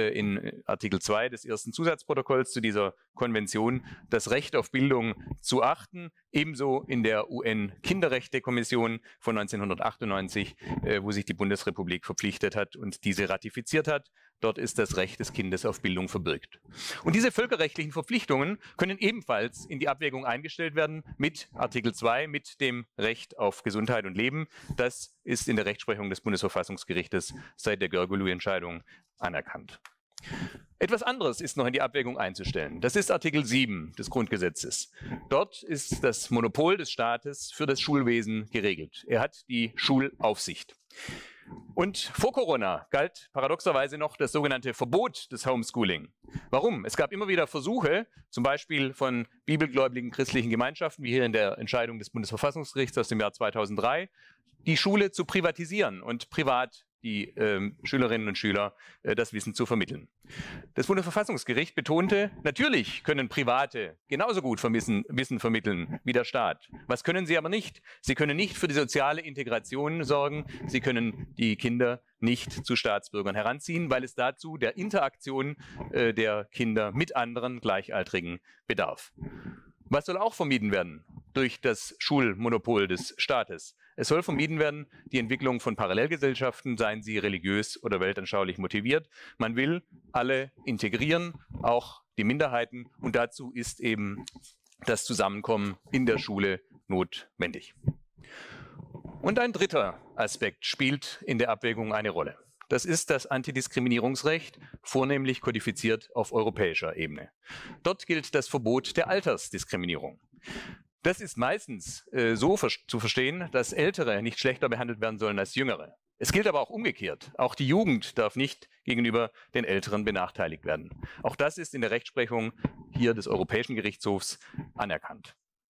in Artikel 2 des ersten Zusatzprotokolls zu dieser Konvention, das Recht auf Bildung zu achten, ebenso in der UN-Kinderrechte-Kommission von 1998, wo sich die Bundesrepublik verpflichtet hat und diese ratifiziert hat. Dort ist das Recht des Kindes auf Bildung verbürgt. Und diese völkerrechtlichen Verpflichtungen können ebenfalls in die Abwägung eingestellt werden mit Artikel 2, mit dem Recht auf Gesundheit und Leben. Das ist in der Rechtsprechung des Bundesverfassungsgerichtes seit der Görgülü-Entscheidung anerkannt. Etwas anderes ist noch in die Abwägung einzustellen. Das ist Artikel 7 des Grundgesetzes. Dort ist das Monopol des Staates für das Schulwesen geregelt. Er hat die Schulaufsicht. Und vor Corona galt paradoxerweise noch das sogenannte Verbot des Homeschooling. Warum? Es gab immer wieder Versuche, zum Beispiel von bibelgläubigen christlichen Gemeinschaften, wie hier in der Entscheidung des Bundesverfassungsgerichts aus dem Jahr 2003, die Schule zu privatisieren und privat die Schülerinnen und Schüler das Wissen zu vermitteln. Das Bundesverfassungsgericht betonte, natürlich können Private genauso gut Wissen vermitteln wie der Staat. Was können sie aber nicht? Sie können nicht für die soziale Integration sorgen. Sie können die Kinder nicht zu Staatsbürgern heranziehen, weil es dazu der Interaktion der Kinder mit anderen Gleichaltrigen bedarf. Was soll auch vermieden werden durch das Schulmonopol des Staates? Es soll vermieden werden die Entwicklung von Parallelgesellschaften, seien sie religiös oder weltanschaulich motiviert. Man will alle integrieren, auch die Minderheiten, und dazu ist eben das Zusammenkommen in der Schule notwendig. Und ein dritter Aspekt spielt in der Abwägung eine Rolle. Das ist das Antidiskriminierungsrecht, vornehmlich kodifiziert auf europäischer Ebene. Dort gilt das Verbot der Altersdiskriminierung. Das ist meistens so zu verstehen, dass Ältere nicht schlechter behandelt werden sollen als Jüngere. Es gilt aber auch umgekehrt. Auch die Jugend darf nicht gegenüber den Älteren benachteiligt werden. Auch das ist in der Rechtsprechung hier des Europäischen Gerichtshofs anerkannt.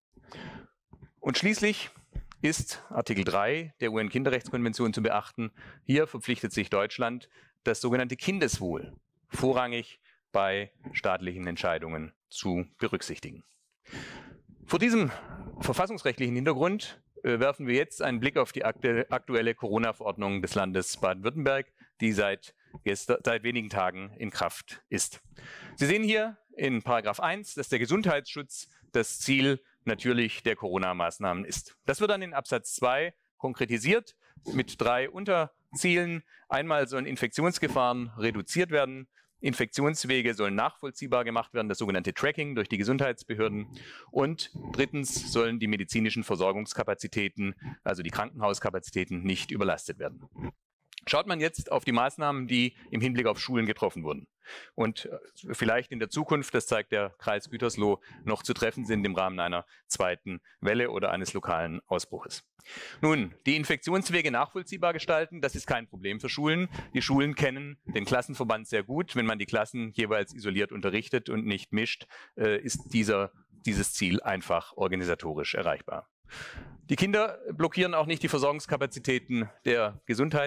Und schließlich ist Artikel 3 der UN-Kinderrechtskonvention zu beachten. Hier verpflichtet sich Deutschland, das sogenannte Kindeswohl vorrangig bei staatlichen Entscheidungen zu berücksichtigen. Vor diesem verfassungsrechtlichen Hintergrund werfen wir jetzt einen Blick auf die aktuelle Corona-Verordnung des Landes Baden-Württemberg, die seit wenigen Tagen in Kraft ist. Sie sehen hier in § 1, dass der Gesundheitsschutz das Ziel natürlich der Corona-Maßnahmen ist. Das wird dann in Absatz 2 konkretisiert mit 3 Unterzielen. Einmal sollen Infektionsgefahren reduziert werden. Infektionswege sollen nachvollziehbar gemacht werden, das sogenannte Tracking durch die Gesundheitsbehörden. Und drittens sollen die medizinischen Versorgungskapazitäten, also die Krankenhauskapazitäten, nicht überlastet werden. Schaut man jetzt auf die Maßnahmen, die im Hinblick auf Schulen getroffen wurden und vielleicht in der Zukunft, das zeigt der Kreis Gütersloh, noch zu treffen sind im Rahmen einer zweiten Welle oder eines lokalen Ausbruches. Nun, die Infektionswege nachvollziehbar gestalten, das ist kein Problem für Schulen. Die Schulen kennen den Klassenverband sehr gut. Wenn man die Klassen jeweils isoliert unterrichtet und nicht mischt, ist dieses Ziel einfach organisatorisch erreichbar. Die Kinder blockieren auch nicht die Versorgungskapazitäten des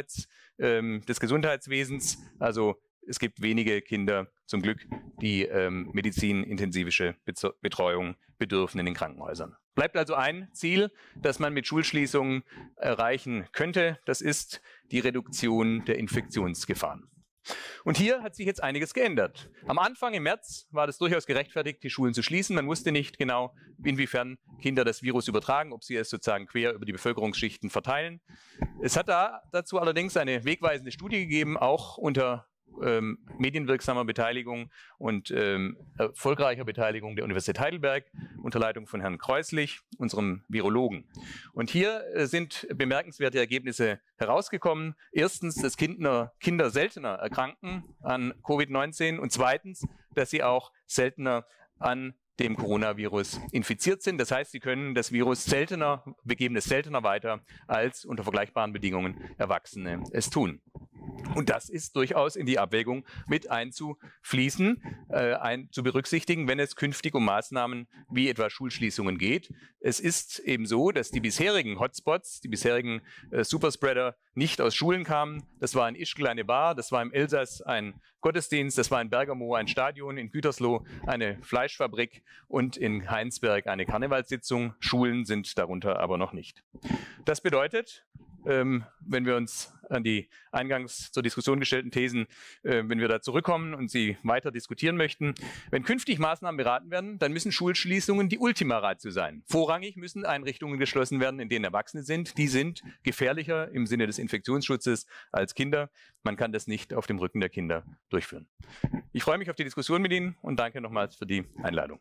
Gesundheitswesens. Also es gibt wenige Kinder zum Glück, die medizinintensive Betreuung bedürfen in den Krankenhäusern. Bleibt also ein Ziel, das man mit Schulschließungen erreichen könnte. Das ist die Reduktion der Infektionsgefahren. Und hier hat sich jetzt einiges geändert. Am Anfang im März war das durchaus gerechtfertigt, die Schulen zu schließen. Man wusste nicht genau, inwiefern Kinder das Virus übertragen, ob sie es sozusagen quer über die Bevölkerungsschichten verteilen. Es hat dazu allerdings eine wegweisende Studie gegeben, auch unter medienwirksamer Beteiligung und erfolgreicher Beteiligung der Universität Heidelberg unter Leitung von Herrn Kreuslich, unserem Virologen. Und hier sind bemerkenswerte Ergebnisse herausgekommen. Erstens, dass Kinder seltener erkranken an Covid-19 und zweitens, dass sie auch seltener an dem Coronavirus infiziert sind. Das heißt, sie können das Virus begeben es seltener weiter, als unter vergleichbaren Bedingungen Erwachsene es tun. Und das ist durchaus in die Abwägung mit einzufließen, zu berücksichtigen, wenn es künftig um Maßnahmen wie etwa Schulschließungen geht. Es ist eben so, dass die bisherigen Hotspots, die bisherigen Superspreader nicht aus Schulen kamen. Das war in Ischgl eine Bar, das war im Elsass ein Gottesdienst, das war in Bergamo ein Stadion, in Gütersloh eine Fleischfabrik und in Heinsberg eine Karnevalssitzung. Schulen sind darunter aber noch nicht. Das bedeutet, wenn wir uns an die eingangs zur Diskussion gestellten Thesen, wenn wir da zurückkommen und sie weiter diskutieren möchten, wenn künftig Maßnahmen beraten werden, dann müssen Schulschließungen die Ultima Ratio sein. Vorrangig müssen Einrichtungen geschlossen werden, in denen Erwachsene sind. Die sind gefährlicher im Sinne des Infektionsschutzes als Kinder. Man kann das nicht auf dem Rücken der Kinder durchführen. Ich freue mich auf die Diskussion mit Ihnen und danke nochmals für die Einladung.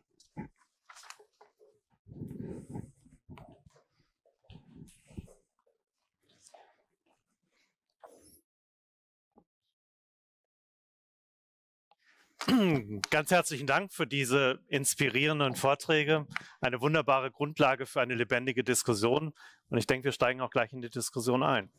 Ganz herzlichen Dank für diese inspirierenden Vorträge. Eine wunderbare Grundlage für eine lebendige Diskussion. Und ich denke, wir steigen auch gleich in die Diskussion ein.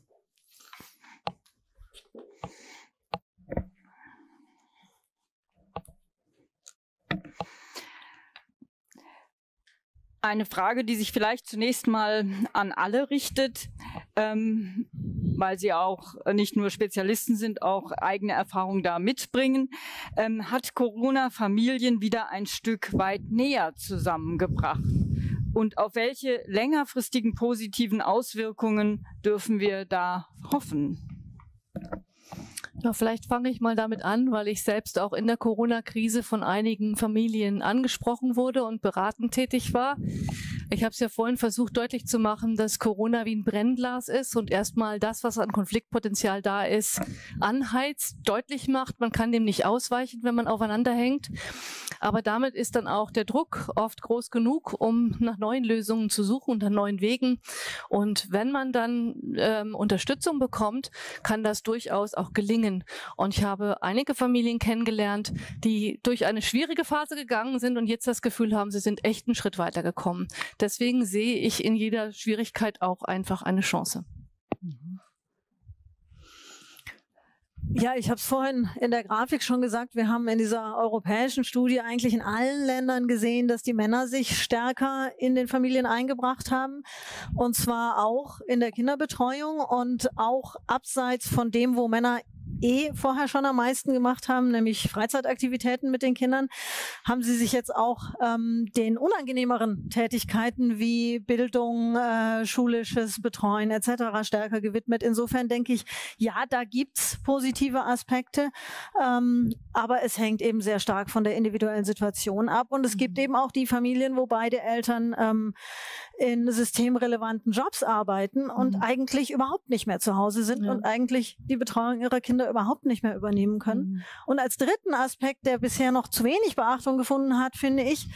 Eine Frage, die sich vielleicht zunächst mal an alle richtet, weil Sie auch nicht nur Spezialisten sind, auch eigene Erfahrungen da mitbringen. Hat Corona Familien wieder ein Stück weit näher zusammengebracht? Und auf welche längerfristigen positiven Auswirkungen dürfen wir da hoffen? Ja, vielleicht fange ich mal damit an, weil ich selbst auch in der Corona-Krise von einigen Familien angesprochen wurde und beratend tätig war. Ich habe es ja vorhin versucht deutlich zu machen, dass Corona wie ein Brennglas ist und erstmal das, was an Konfliktpotenzial da ist, anheizt, deutlich macht. Man kann dem nicht ausweichen, wenn man aufeinander hängt. Aber damit ist dann auch der Druck oft groß genug, um nach neuen Lösungen zu suchen und nach neuen Wegen. Und wenn man dann Unterstützung bekommt, kann das durchaus auch gelingen. Und ich habe einige Familien kennengelernt, die durch eine schwierige Phase gegangen sind und jetzt das Gefühl haben, sie sind echt einen Schritt weitergekommen. Deswegen sehe ich in jeder Schwierigkeit auch einfach eine Chance. Ja, ich habe es vorhin in der Grafik schon gesagt, wir haben in dieser europäischen Studie eigentlich in allen Ländern gesehen, dass die Männer sich stärker in den Familien eingebracht haben, und zwar auch in der Kinderbetreuung und auch abseits von dem, wo Männer vorher schon am meisten gemacht haben, nämlich Freizeitaktivitäten mit den Kindern, haben sie sich jetzt auch den unangenehmeren Tätigkeiten wie Bildung, schulisches Betreuen etc. stärker gewidmet. Insofern denke ich, ja, da gibt's positive Aspekte, aber es hängt eben sehr stark von der individuellen Situation ab. Und es gibt eben auch die Familien, wo beide Eltern in systemrelevanten Jobs arbeiten und eigentlich überhaupt nicht mehr zu Hause sind und eigentlich die Betreuung ihrer Kinder überhaupt nicht mehr übernehmen können. Und als dritten Aspekt, der bisher noch zu wenig Beachtung gefunden hat, finde ich,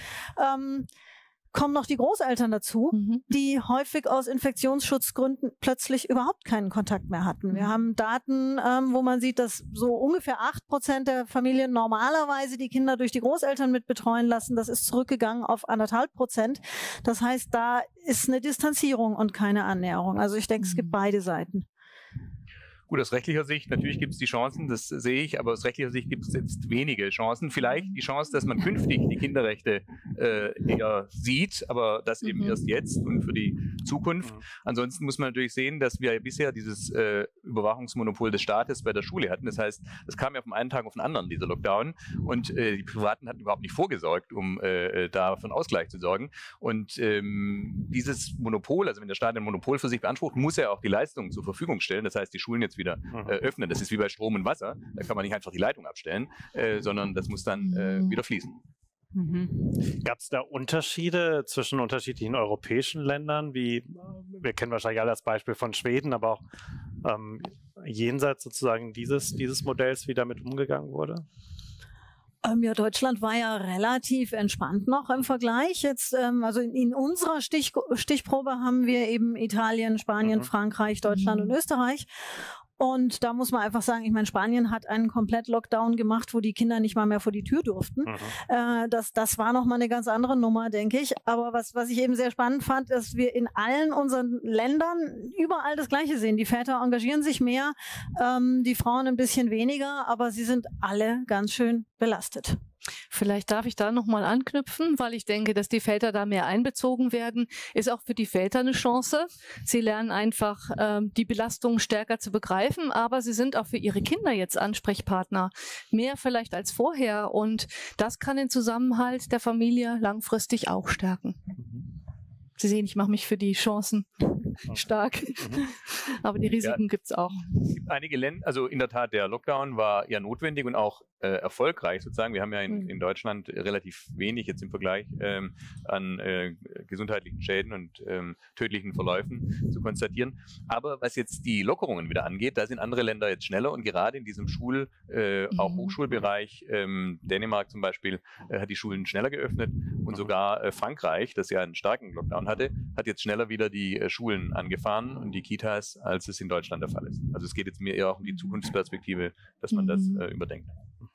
kommen noch die Großeltern dazu, die häufig aus Infektionsschutzgründen plötzlich überhaupt keinen Kontakt mehr hatten. Wir haben Daten, wo man sieht, dass so ungefähr 8% der Familien normalerweise die Kinder durch die Großeltern mit betreuen lassen. Das ist zurückgegangen auf 1,5%. Das heißt, da ist eine Distanzierung und keine Annäherung. Also ich denke, es gibt beide Seiten. Gut, aus rechtlicher Sicht, natürlich gibt es die Chancen, das sehe ich, aber aus rechtlicher Sicht gibt es jetzt wenige Chancen. Vielleicht die Chance, dass man künftig die Kinderrechte eher sieht, aber das eben erst jetzt und für die Zukunft. Ansonsten muss man natürlich sehen, dass wir bisher dieses Überwachungsmonopol des Staates bei der Schule hatten. Das heißt, es kam ja vom einen Tag auf den anderen, dieser Lockdown, und die Privaten hatten überhaupt nicht vorgesorgt, um da für einen Ausgleich zu sorgen. Und dieses Monopol, also wenn der Staat ein Monopol für sich beansprucht, muss er auch die Leistungen zur Verfügung stellen. Das heißt, die Schulen jetzt wieder öffnen. Das ist wie bei Strom und Wasser. Da kann man nicht einfach die Leitung abstellen, sondern das muss dann wieder fließen. Gab es da Unterschiede zwischen unterschiedlichen europäischen Ländern? Wie, wir kennen wahrscheinlich alle das Beispiel von Schweden, aber auch jenseits sozusagen dieses Modells, wie damit umgegangen wurde? Ja, Deutschland war ja relativ entspannt noch im Vergleich. Jetzt, also in unserer Stichprobe haben wir eben Italien, Spanien, Frankreich, Deutschland und Österreich. Und da muss man einfach sagen, ich meine, Spanien hat einen Komplett-Lockdown gemacht, wo die Kinder nicht mal mehr vor die Tür durften. Das war nochmal eine ganz andere Nummer, denke ich. Aber was ich eben sehr spannend fand, dass wir in allen unseren Ländern überall das Gleiche sehen. Die Väter engagieren sich mehr, die Frauen ein bisschen weniger, aber sie sind alle ganz schön belastet. Vielleicht darf ich da nochmal anknüpfen, weil ich denke, dass die Väter da mehr einbezogen werden, ist auch für die Väter eine Chance. Sie lernen einfach, die Belastung stärker zu begreifen, aber sie sind auch für ihre Kinder jetzt Ansprechpartner, mehr vielleicht als vorher, und das kann den Zusammenhalt der Familie langfristig auch stärken. Sie sehen, ich mache mich für die Chancen stark, aber die Risiken gibt es auch. Es gibt einige Länder, also in der Tat, der Lockdown war ja notwendig und auch erfolgreich sozusagen. Wir haben ja in Deutschland relativ wenig jetzt im Vergleich an gesundheitlichen Schäden und tödlichen Verläufen zu konstatieren. Aber was jetzt die Lockerungen wieder angeht, da sind andere Länder jetzt schneller, und gerade in diesem auch Hochschulbereich, Dänemark zum Beispiel, hat die Schulen schneller geöffnet, und sogar Frankreich, das ja einen starken Lockdown hatte, hat jetzt schneller wieder die Schulen angefahren und die Kitas, als es in Deutschland der Fall ist. Also es geht jetzt mehr eher auch um die Zukunftsperspektive, dass man das überdenkt.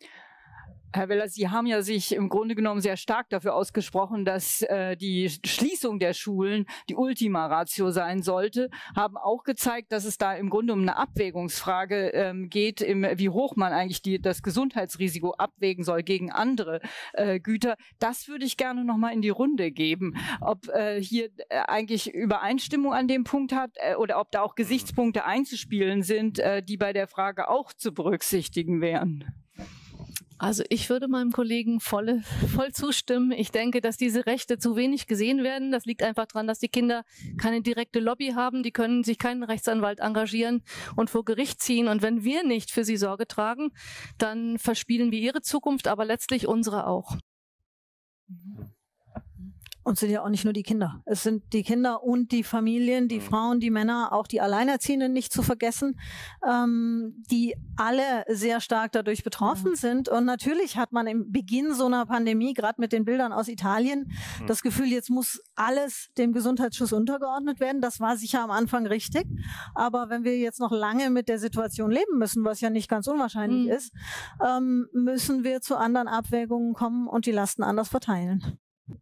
Herr Weller, Sie haben ja sich im Grunde genommen sehr stark dafür ausgesprochen, dass die Schließung der Schulen die Ultima Ratio sein sollte, haben auch gezeigt, dass es da im Grunde um eine Abwägungsfrage geht, wie hoch man eigentlich das Gesundheitsrisiko abwägen soll gegen andere Güter. Das würde ich gerne nochmal in die Runde geben, ob hier eigentlich Übereinstimmung an dem Punkt hat oder ob da auch Gesichtspunkte einzuspielen sind, die bei der Frage auch zu berücksichtigen wären. Also ich würde meinem Kollegen voll zustimmen. Ich denke, dass diese Rechte zu wenig gesehen werden. Das liegt einfach daran, dass die Kinder keine direkte Lobby haben. Die können sich keinen Rechtsanwalt engagieren und vor Gericht ziehen. Und wenn wir nicht für sie Sorge tragen, dann verspielen wir ihre Zukunft, aber letztlich unsere auch. Und es sind ja auch nicht nur die Kinder. Es sind die Kinder und die Familien, die Frauen, die Männer, auch die Alleinerziehenden nicht zu vergessen, die alle sehr stark dadurch betroffen sind. Und natürlich hat man im Beginn so einer Pandemie, gerade mit den Bildern aus Italien, das Gefühl, jetzt muss alles dem Gesundheitsschutz untergeordnet werden. Das war sicher am Anfang richtig. Aber wenn wir jetzt noch lange mit der Situation leben müssen, was ja nicht ganz unwahrscheinlich ist, müssen wir zu anderen Abwägungen kommen und die Lasten anders verteilen.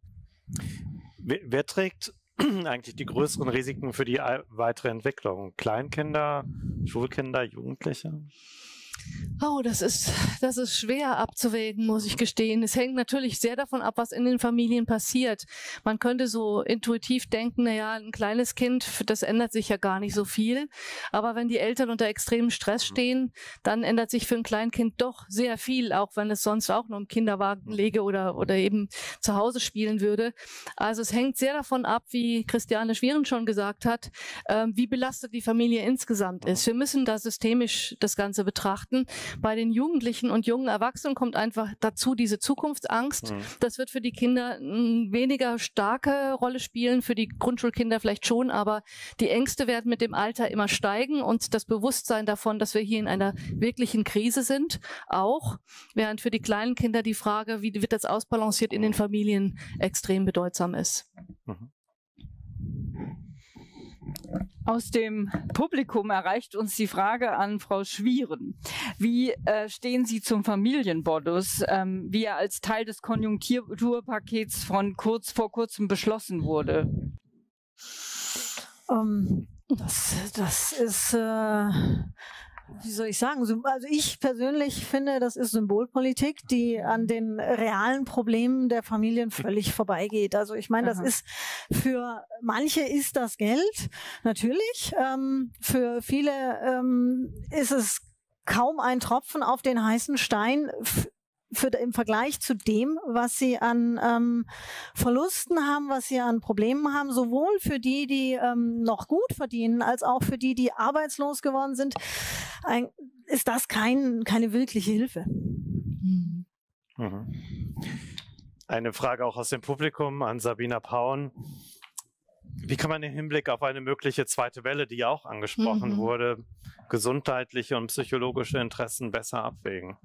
Wer trägt eigentlich die größeren Risiken für die weitere Entwicklung? Kleinkinder, Schulkinder, Jugendliche? Oh, das ist schwer abzuwägen, muss ich gestehen. Es hängt natürlich sehr davon ab, was in den Familien passiert. Man könnte so intuitiv denken, naja, ein kleines Kind, das ändert sich ja gar nicht so viel. Aber wenn die Eltern unter extremem Stress stehen, dann ändert sich für ein Kleinkind doch sehr viel, auch wenn es sonst auch nur im Kinderwagen läge oder eben zu Hause spielen würde. Also es hängt sehr davon ab, wie Christiane Schwieren schon gesagt hat, wie belastet die Familie insgesamt ist. Wir müssen da systemisch das Ganze betrachten. Bei den Jugendlichen und jungen Erwachsenen kommt einfach dazu diese Zukunftsangst. Das wird für die Kinder eine weniger starke Rolle spielen, für die Grundschulkinder vielleicht schon, aber die Ängste werden mit dem Alter immer steigen und das Bewusstsein davon, dass wir hier in einer wirklichen Krise sind, auch, während für die kleinen Kinder die Frage, wie wird das ausbalanciert in den Familien, extrem bedeutsam ist. Aus dem Publikum erreicht uns die Frage an Frau Schwieren. Wie stehen Sie zum Familienbonus, wie er als Teil des Konjunkturpakets vor kurzem beschlossen wurde? Das ist, wie soll ich sagen, also ich persönlich finde, das ist Symbolpolitik, die an den realen Problemen der Familien völlig vorbeigeht. Also ich meine, das ist, für manche ist das Geld, natürlich. Für viele ist es kaum ein Tropfen auf den heißen Stein, im Vergleich zu dem, was sie an Verlusten haben, was sie an Problemen haben, sowohl für die, die noch gut verdienen, als auch für die, die arbeitslos geworden sind, ist das keine wirkliche Hilfe. Eine Frage auch aus dem Publikum an Sabina Paun. Wie kann man im Hinblick auf eine mögliche zweite Welle, die ja auch angesprochen wurde, gesundheitliche und psychologische Interessen besser abwägen?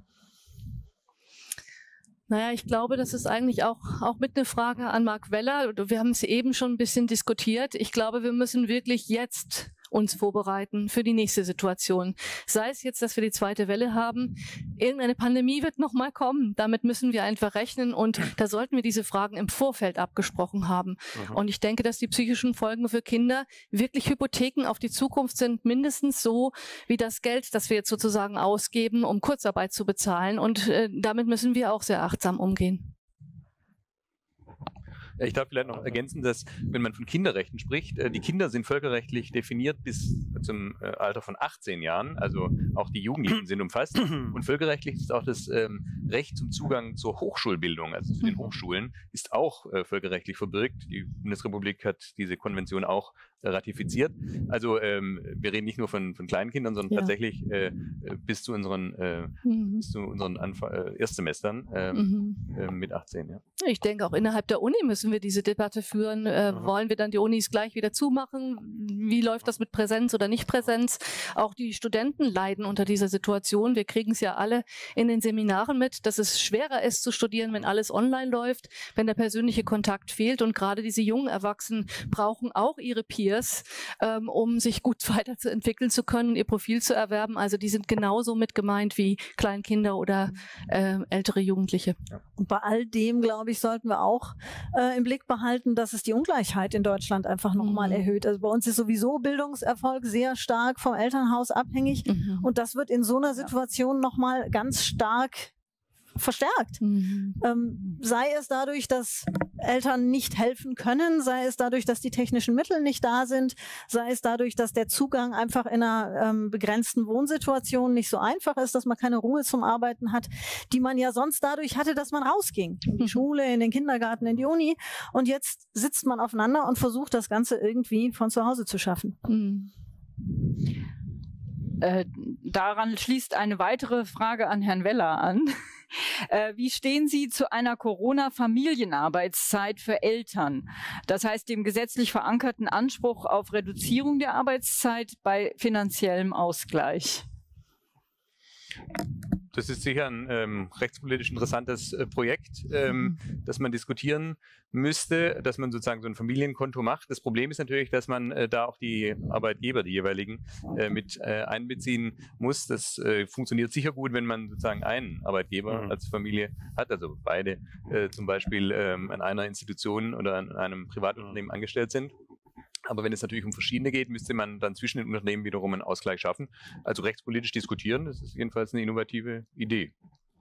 Naja, ich glaube, das ist eigentlich auch mit eine Frage an Mark Weller. Wir haben es eben schon ein bisschen diskutiert. Ich glaube, wir müssen wirklich jetzt uns vorbereiten für die nächste Situation. Sei es jetzt, dass wir die zweite Welle haben, irgendeine Pandemie wird noch mal kommen. Damit müssen wir einfach rechnen und da sollten wir diese Fragen im Vorfeld abgesprochen haben. Und ich denke, dass die psychischen Folgen für Kinder wirklich Hypotheken auf die Zukunft sind, mindestens so wie das Geld, das wir jetzt sozusagen ausgeben, um Kurzarbeit zu bezahlen. Und damit müssen wir auch sehr achtsam umgehen. Ich darf vielleicht noch ergänzen, dass, wenn man von Kinderrechten spricht, die Kinder sind völkerrechtlich definiert bis zum Alter von 18 Jahren, also auch die Jugendlichen sind umfasst. Und völkerrechtlich ist auch das Recht zum Zugang zur Hochschulbildung, also zu den Hochschulen, ist auch völkerrechtlich verbürgt. Die Bundesrepublik hat diese Konvention auch ratifiziert. Also wir reden nicht nur von kleinen Kindern, sondern tatsächlich bis zu unseren Erstsemestern mit 18. Ja. Ich denke, auch innerhalb der Uni müssen wir diese Debatte führen. Wollen wir dann die Unis gleich wieder zumachen? Wie läuft das mit Präsenz oder nicht Präsenz? Auch die Studenten leiden unter dieser Situation. Wir kriegen es ja alle in den Seminaren mit, dass es schwerer ist zu studieren, wenn alles online läuft, wenn der persönliche Kontakt fehlt. Und gerade diese jungen Erwachsenen brauchen auch ihre Peers, um sich gut weiterzuentwickeln zu können, ihr Profil zu erwerben. Also die sind genauso mit gemeint wie Kleinkinder oder ältere Jugendliche. Und bei all dem, glaube ich, sollten wir auch im Blick behalten, dass es die Ungleichheit in Deutschland einfach nochmal erhöht. Also bei uns ist sowieso Bildungserfolg sehr stark vom Elternhaus abhängig und das wird in so einer Situation nochmal ganz stark verstärkt. Sei es dadurch, dass Eltern nicht helfen können, sei es dadurch, dass die technischen Mittel nicht da sind, sei es dadurch, dass der Zugang einfach in einer begrenzten Wohnsituation nicht so einfach ist, dass man keine Ruhe zum Arbeiten hat, die man ja sonst dadurch hatte, dass man rausging. In die Schule, in den Kindergarten, in die Uni. Und jetzt sitzt man aufeinander und versucht, das Ganze irgendwie von zu Hause zu schaffen. Daran schließt eine weitere Frage an Herrn Weller an. Wie stehen Sie zu einer Corona-Familienarbeitszeit für Eltern? Das heißt, dem gesetzlich verankerten Anspruch auf Reduzierung der Arbeitszeit bei finanziellem Ausgleich. Das ist sicher ein rechtspolitisch interessantes Projekt, das man diskutieren müsste, dass man sozusagen so ein Familienkonto macht. Das Problem ist natürlich, dass man da auch die Arbeitgeber, die jeweiligen, mit einbeziehen muss. Das funktioniert sicher gut, wenn man sozusagen einen Arbeitgeber als Familie hat, also beide zum Beispiel an einer Institution oder an einem Privatunternehmen angestellt sind. Aber wenn es natürlich um verschiedene geht, müsste man dann zwischen den Unternehmen wiederum einen Ausgleich schaffen. Also rechtspolitisch diskutieren, das ist jedenfalls eine innovative Idee.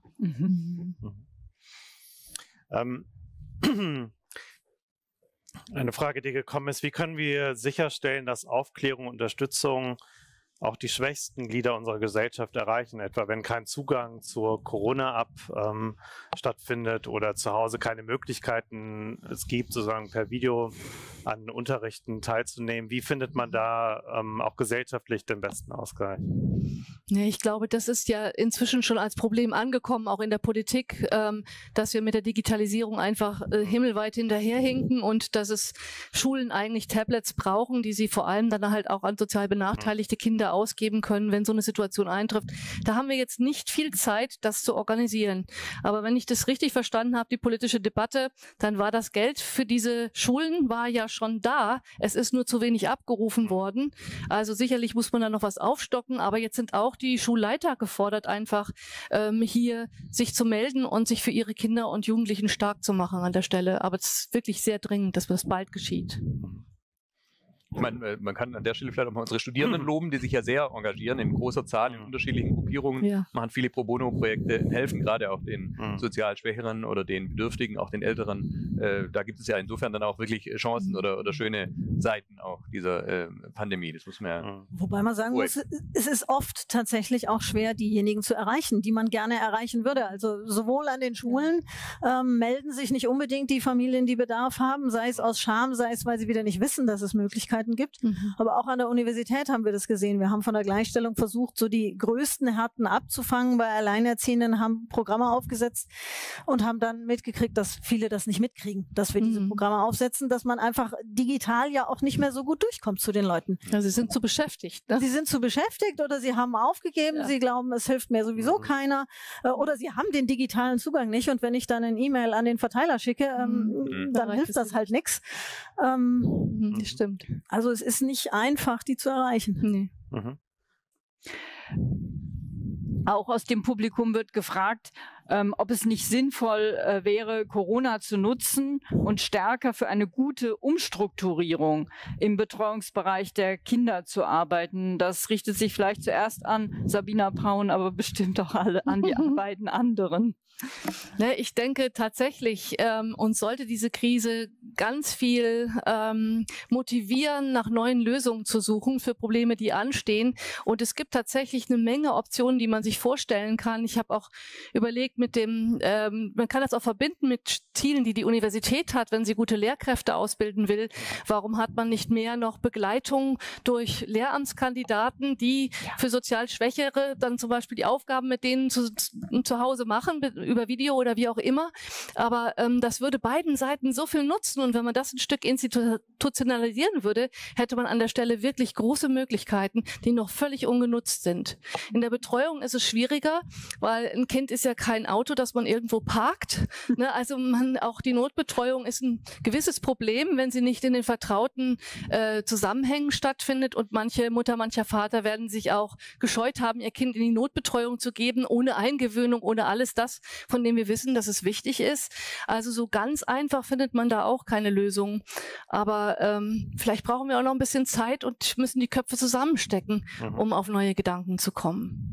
Eine Frage, die gekommen ist: Wie können wir sicherstellen, dass Aufklärung und Unterstützung auch die schwächsten Glieder unserer Gesellschaft erreichen, etwa wenn kein Zugang zur Corona-App stattfindet oder zu Hause keine Möglichkeiten es gibt, sozusagen per Video an Unterrichten teilzunehmen? Wie findet man da auch gesellschaftlich den besten Ausgleich? Ja, ich glaube, das ist ja inzwischen schon als Problem angekommen, auch in der Politik, dass wir mit der Digitalisierung einfach himmelweit hinterherhinken und dass es Schulen eigentlich Tablets brauchen, die sie vor allem dann halt auch an sozial benachteiligte Kinder ausgeben können, wenn so eine Situation eintrifft. Da haben wir jetzt nicht viel Zeit, das zu organisieren. Aber wenn ich das richtig verstanden habe, die politische Debatte, dann war das Geld für diese Schulen war ja schon da. Es ist nur zu wenig abgerufen worden. Also sicherlich muss man da noch was aufstocken, aber jetzt sind auch die Schulleiter gefordert, einfach hier sich zu melden und sich für ihre Kinder und Jugendlichen stark zu machen an der Stelle. Aber es ist wirklich sehr dringend, dass das bald geschieht. Ich meine, man kann an der Stelle vielleicht auch mal unsere Studierenden loben, die sich ja sehr engagieren in großer Zahl, in unterschiedlichen Gruppierungen, machen viele Pro-Bono-Projekte, helfen gerade auch den sozial Schwächeren oder den Bedürftigen, auch den Älteren. Da gibt es ja insofern dann auch wirklich Chancen oder schöne Seiten auch dieser Pandemie. Das muss man ja. Wobei man sagen muss, es ist oft tatsächlich auch schwer, diejenigen zu erreichen, die man gerne erreichen würde. Also sowohl an den Schulen melden sich nicht unbedingt die Familien, die Bedarf haben, sei es aus Scham, sei es, weil sie wieder nicht wissen, dass es Möglichkeiten gibt. Aber auch an der Universität haben wir das gesehen. Wir haben von der Gleichstellung versucht, so die größten Härten abzufangen. Bei Alleinerziehenden haben Programme aufgesetzt und haben dann mitgekriegt, dass viele das nicht mitkriegen, dass wir diese Programme aufsetzen, dass man einfach digital ja auch nicht mehr so gut durchkommt zu den Leuten. Ja, sie sind zu beschäftigt. Ne? Sie sind zu beschäftigt oder sie haben aufgegeben, sie glauben, es hilft mir sowieso keiner oder sie haben den digitalen Zugang nicht und wenn ich dann eine E-Mail an den Verteiler schicke, dann hilft das halt nichts. Das stimmt. Also es ist nicht einfach, die zu erreichen. Nee. Auch aus dem Publikum wird gefragt, ob es nicht sinnvoll wäre, Corona zu nutzen und stärker für eine gute Umstrukturierung im Betreuungsbereich der Kinder zu arbeiten. Das richtet sich vielleicht zuerst an Sabina Paun, aber bestimmt auch alle an die beiden anderen. Ne, ich denke tatsächlich, uns sollte diese Krise ganz viel motivieren, nach neuen Lösungen zu suchen für Probleme, die anstehen. Und es gibt tatsächlich eine Menge Optionen, die man sich vorstellen kann. Ich habe auch überlegt, mit dem, man kann das auch verbinden mit Zielen, die die Universität hat, wenn sie gute Lehrkräfte ausbilden will. Warum hat man nicht mehr noch Begleitung durch Lehramtskandidaten, die für sozial Schwächere dann zum Beispiel die Aufgaben mit denen zu Hause machen, über Video oder wie auch immer. Aber das würde beiden Seiten so viel nutzen und wenn man das ein Stück institutionalisieren würde, hätte man an der Stelle wirklich große Möglichkeiten, die noch völlig ungenutzt sind. In der Betreuung ist es schwieriger, weil ein Kind ist ja kein Auto, das man irgendwo parkt. Ne? Also auch die Notbetreuung ist ein gewisses Problem, wenn sie nicht in den vertrauten Zusammenhängen stattfindet und manche Mutter, mancher Vater werden sich auch gescheut haben, ihr Kind in die Notbetreuung zu geben, ohne Eingewöhnung, ohne alles das, von dem wir wissen, dass es wichtig ist. Also so ganz einfach findet man da auch keine Lösung. Aber vielleicht brauchen wir auch noch ein bisschen Zeit und müssen die Köpfe zusammenstecken, um auf neue Gedanken zu kommen.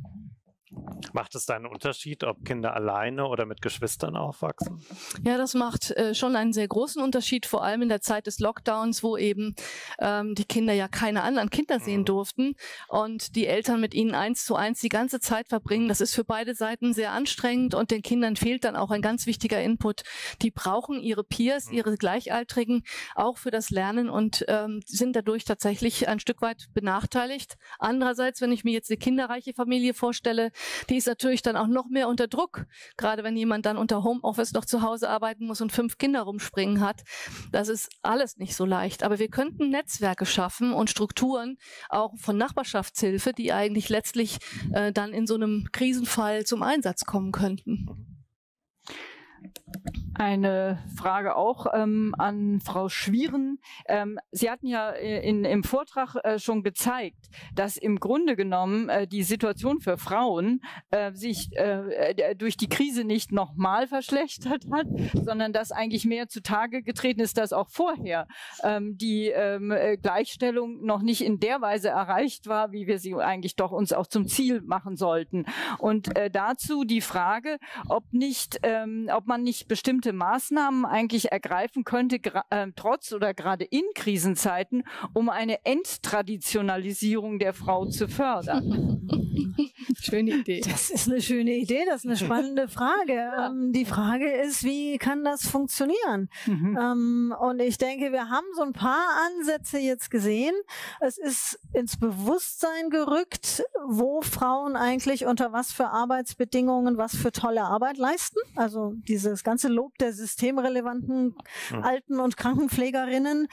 Macht es da einen Unterschied, ob Kinder alleine oder mit Geschwistern aufwachsen? Ja, das macht schon einen sehr großen Unterschied, vor allem in der Zeit des Lockdowns, wo eben die Kinder ja keine anderen Kinder sehen durften und die Eltern mit ihnen 1:1 die ganze Zeit verbringen. Das ist für beide Seiten sehr anstrengend und den Kindern fehlt dann auch ein ganz wichtiger Input. Die brauchen ihre Peers, ihre Gleichaltrigen auch für das Lernen und sind dadurch tatsächlich ein Stück weit benachteiligt. Andererseits, wenn ich mir jetzt eine kinderreiche Familie vorstelle, die ist natürlich dann auch noch mehr unter Druck, gerade wenn jemand dann unter Homeoffice noch zu Hause arbeiten muss und 5 Kinder rumspringen hat. Das ist alles nicht so leicht. Aber wir könnten Netzwerke schaffen und Strukturen, auch von Nachbarschaftshilfe, die eigentlich letztlich dann in so einem Krisenfall zum Einsatz kommen könnten. Eine Frage auch an Frau Schwieren. Sie hatten ja im Vortrag schon gezeigt, dass im Grunde genommen die Situation für Frauen sich durch die Krise nicht nochmal verschlechtert hat, sondern dass eigentlich mehr zutage getreten ist, dass auch vorher die Gleichstellung noch nicht in der Weise erreicht war, wie wir sie eigentlich doch uns auch zum Ziel machen sollten. Und dazu die Frage, ob man nicht bestimmte Maßnahmen eigentlich ergreifen könnte, trotz oder gerade in Krisenzeiten, um eine Enttraditionalisierung der Frau zu fördern. Schöne Idee. Das ist eine schöne Idee, das ist eine spannende Frage. Die Frage ist, wie kann das funktionieren? Und ich denke, wir haben so ein paar Ansätze jetzt gesehen. Es ist ins Bewusstsein gerückt, wo Frauen eigentlich unter was für Arbeitsbedingungen was für tolle Arbeit leisten. Also dieses ganze Lob der systemrelevanten Alten- und Krankenpflegerinnen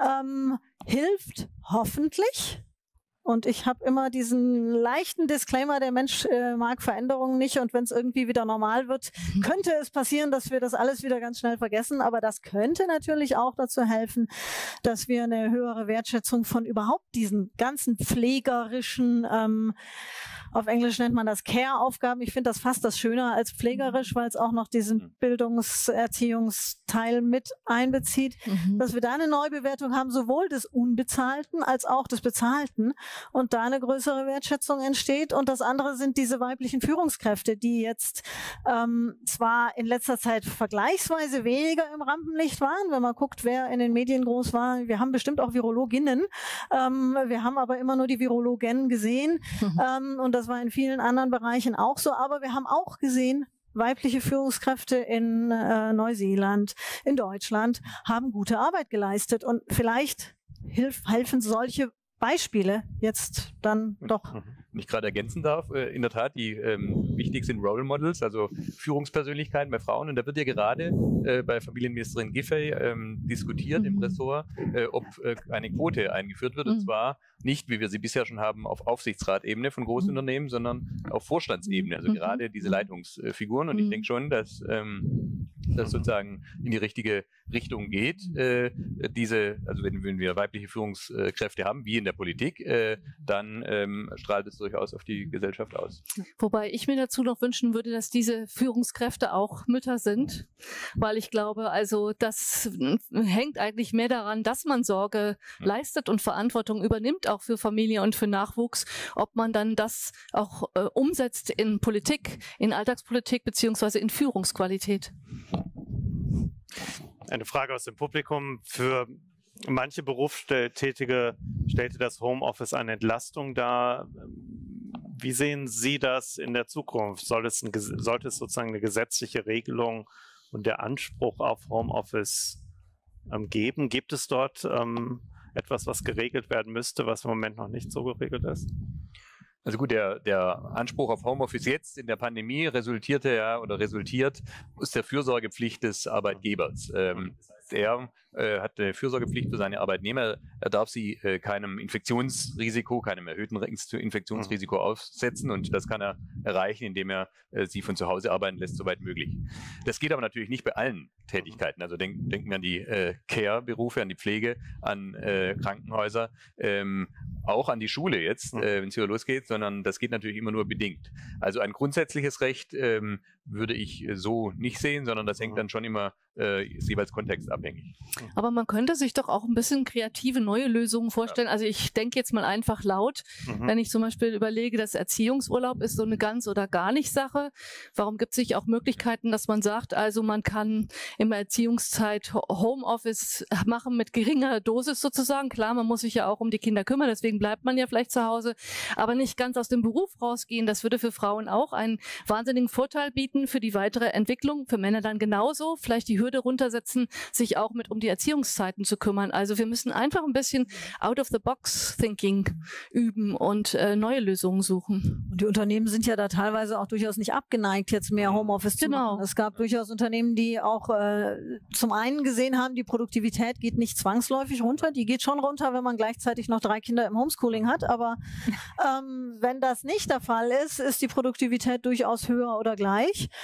hilft hoffentlich. Und ich habe immer diesen leichten Disclaimer, der Mensch mag Veränderungen nicht. Und wenn es irgendwie wieder normal wird, könnte es passieren, dass wir das alles wieder ganz schnell vergessen. Aber das könnte natürlich auch dazu helfen, dass wir eine höhere Wertschätzung von überhaupt diesen ganzen pflegerischen, auf Englisch nennt man das Care-Aufgaben. Ich finde das fast das schöner als pflegerisch, weil es auch noch diesen Bildungserziehungsteil mit einbezieht, dass wir da eine Neubewertung haben, sowohl des Unbezahlten als auch des Bezahlten und da eine größere Wertschätzung entsteht. Und das andere sind diese weiblichen Führungskräfte, die jetzt zwar in letzter Zeit vergleichsweise weniger im Rampenlicht waren, wenn man guckt, wer in den Medien groß war. Wir haben bestimmt auch Virologinnen. Wir haben aber immer nur die Virologen gesehen. Und das war in vielen anderen Bereichen auch so. Aber wir haben auch gesehen, weibliche Führungskräfte in Neuseeland, in Deutschland haben gute Arbeit geleistet. Und vielleicht helfen solche Beispiele jetzt dann doch. Wenn ich gerade ergänzen darf, in der Tat, die wichtig sind Role Models, also Führungspersönlichkeiten bei Frauen. Und da wird ja gerade bei Familienministerin Giffey diskutiert im Ressort, ob eine Quote eingeführt wird. Und zwar nicht, wie wir sie bisher schon haben, auf Aufsichtsratebene von Großunternehmen, sondern auf Vorstandsebene, also gerade diese Leitungsfiguren. Und ich denke schon, dass das sozusagen in die richtige Richtung geht. Also wenn wir weibliche Führungskräfte haben, wie in der Politik, dann strahlt es durchaus auf die Gesellschaft aus. Wobei ich mir dazu noch wünschen würde, dass diese Führungskräfte auch Mütter sind, weil ich glaube, also das hängt eigentlich mehr daran, dass man Sorge leistet und Verantwortung übernimmt, auch für Familie und für Nachwuchs, ob man dann das auch umsetzt in Politik, in Alltagspolitik beziehungsweise in Führungsqualität. Eine Frage aus dem Publikum. Für manche Berufstätige stellte das Homeoffice eine Entlastung dar. Wie sehen Sie das in der Zukunft? Sollte es sozusagen eine gesetzliche Regelung und der Anspruch auf Homeoffice geben? Gibt es dort etwas, was geregelt werden müsste, was im Moment noch nicht so geregelt ist? Also gut, der Anspruch auf Homeoffice jetzt in der Pandemie resultiert aus der Fürsorgepflicht des Arbeitgebers. Er hat eine Fürsorgepflicht für seine Arbeitnehmer. Er darf sie keinem Infektionsrisiko, keinem erhöhten Infektionsrisiko aussetzen und das kann er erreichen, indem er sie von zu Hause arbeiten lässt, soweit möglich. Das geht aber natürlich nicht bei allen Tätigkeiten. Also denken wir an die Care-Berufe, an die Pflege, an Krankenhäuser, auch an die Schule jetzt, wenn es wieder losgeht, sondern das geht natürlich immer nur bedingt. Also ein grundsätzliches Recht würde ich so nicht sehen, sondern das hängt dann schon immer jeweils kontextabhängig. Aber man könnte sich doch auch ein bisschen kreative neue Lösungen vorstellen. Also ich denke jetzt mal einfach laut, wenn ich zum Beispiel überlege, dass Erziehungsurlaub ist so eine ganz oder gar nicht Sache. Warum gibt es nicht auch Möglichkeiten, dass man sagt, also man kann in der Erziehungszeit Homeoffice machen mit geringer Dosis sozusagen. Klar, man muss sich ja auch um die Kinder kümmern, deswegen bleibt man ja vielleicht zu Hause, aber nicht ganz aus dem Beruf rausgehen. Das würde für Frauen auch einen wahnsinnigen Vorteil bieten für die weitere Entwicklung, für Männer dann genauso. Vielleicht die Hürde runtersetzen, sich auch um die Erziehungszeiten zu kümmern. Also wir müssen einfach ein bisschen out-of-the-box-Thinking üben und neue Lösungen suchen. Und die Unternehmen sind ja da teilweise auch durchaus nicht abgeneigt, jetzt mehr Homeoffice zu machen. Es gab durchaus Unternehmen, die auch zum einen gesehen haben, die Produktivität geht nicht zwangsläufig runter. Die geht schon runter, wenn man gleichzeitig noch 3 Kinder im Homeschooling hat. Aber wenn das nicht der Fall ist, ist die Produktivität durchaus höher oder gleich.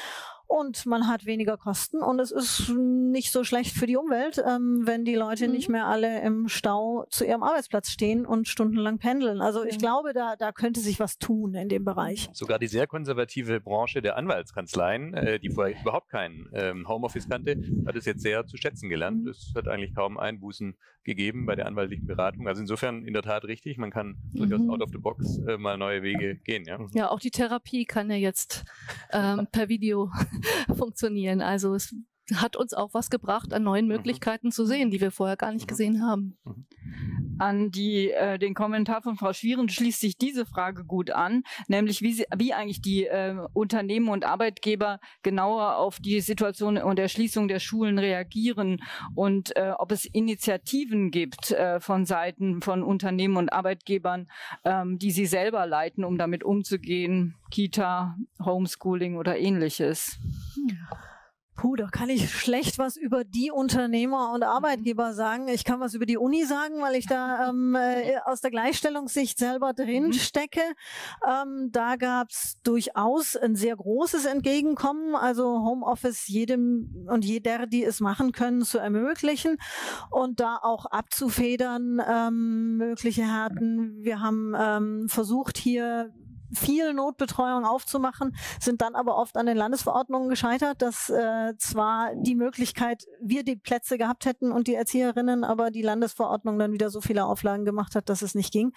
und man hat weniger Kosten und es ist nicht so schlecht für die Umwelt, wenn die Leute nicht mehr alle im Stau zu ihrem Arbeitsplatz stehen und stundenlang pendeln. Also ich glaube, da könnte sich was tun in dem Bereich. Sogar die sehr konservative Branche der Anwaltskanzleien, die vorher überhaupt kein Homeoffice kannte, hat es jetzt sehr zu schätzen gelernt. Es hat eigentlich kaum Einbußen gegeben bei der anwaltlichen Beratung. Also insofern in der Tat richtig, man kann durchaus out of the box mal neue Wege gehen. Ja, ja, auch die Therapie kann ja jetzt per Video funktionieren. Also es hat uns auch was gebracht, an neuen Möglichkeiten zu sehen, die wir vorher gar nicht gesehen haben. An den Kommentar von Frau Schwieren schließt sich diese Frage gut an, nämlich wie eigentlich die Unternehmen und Arbeitgeber genauer auf die Situation und Erschließung der Schulen reagieren und ob es Initiativen gibt von Seiten von Unternehmen und Arbeitgebern, die sie selber leiten, um damit umzugehen, Kita, Homeschooling oder Ähnliches. Puh, da kann ich schlecht was über die Unternehmer und Arbeitgeber sagen. Ich kann was über die Uni sagen, weil ich da aus der Gleichstellungssicht selber drin stecke. Da gab es durchaus ein sehr großes Entgegenkommen, also Homeoffice jedem und jeder, die es machen können, zu ermöglichen und da auch abzufedern mögliche Härten. Wir haben versucht, hier viel Notbetreuung aufzumachen, sind dann aber oft an den Landesverordnungen gescheitert, dass zwar die Möglichkeit, wir die Plätze gehabt hätten und die Erzieherinnen, aber die Landesverordnung dann wieder so viele Auflagen gemacht hat, dass es nicht ging.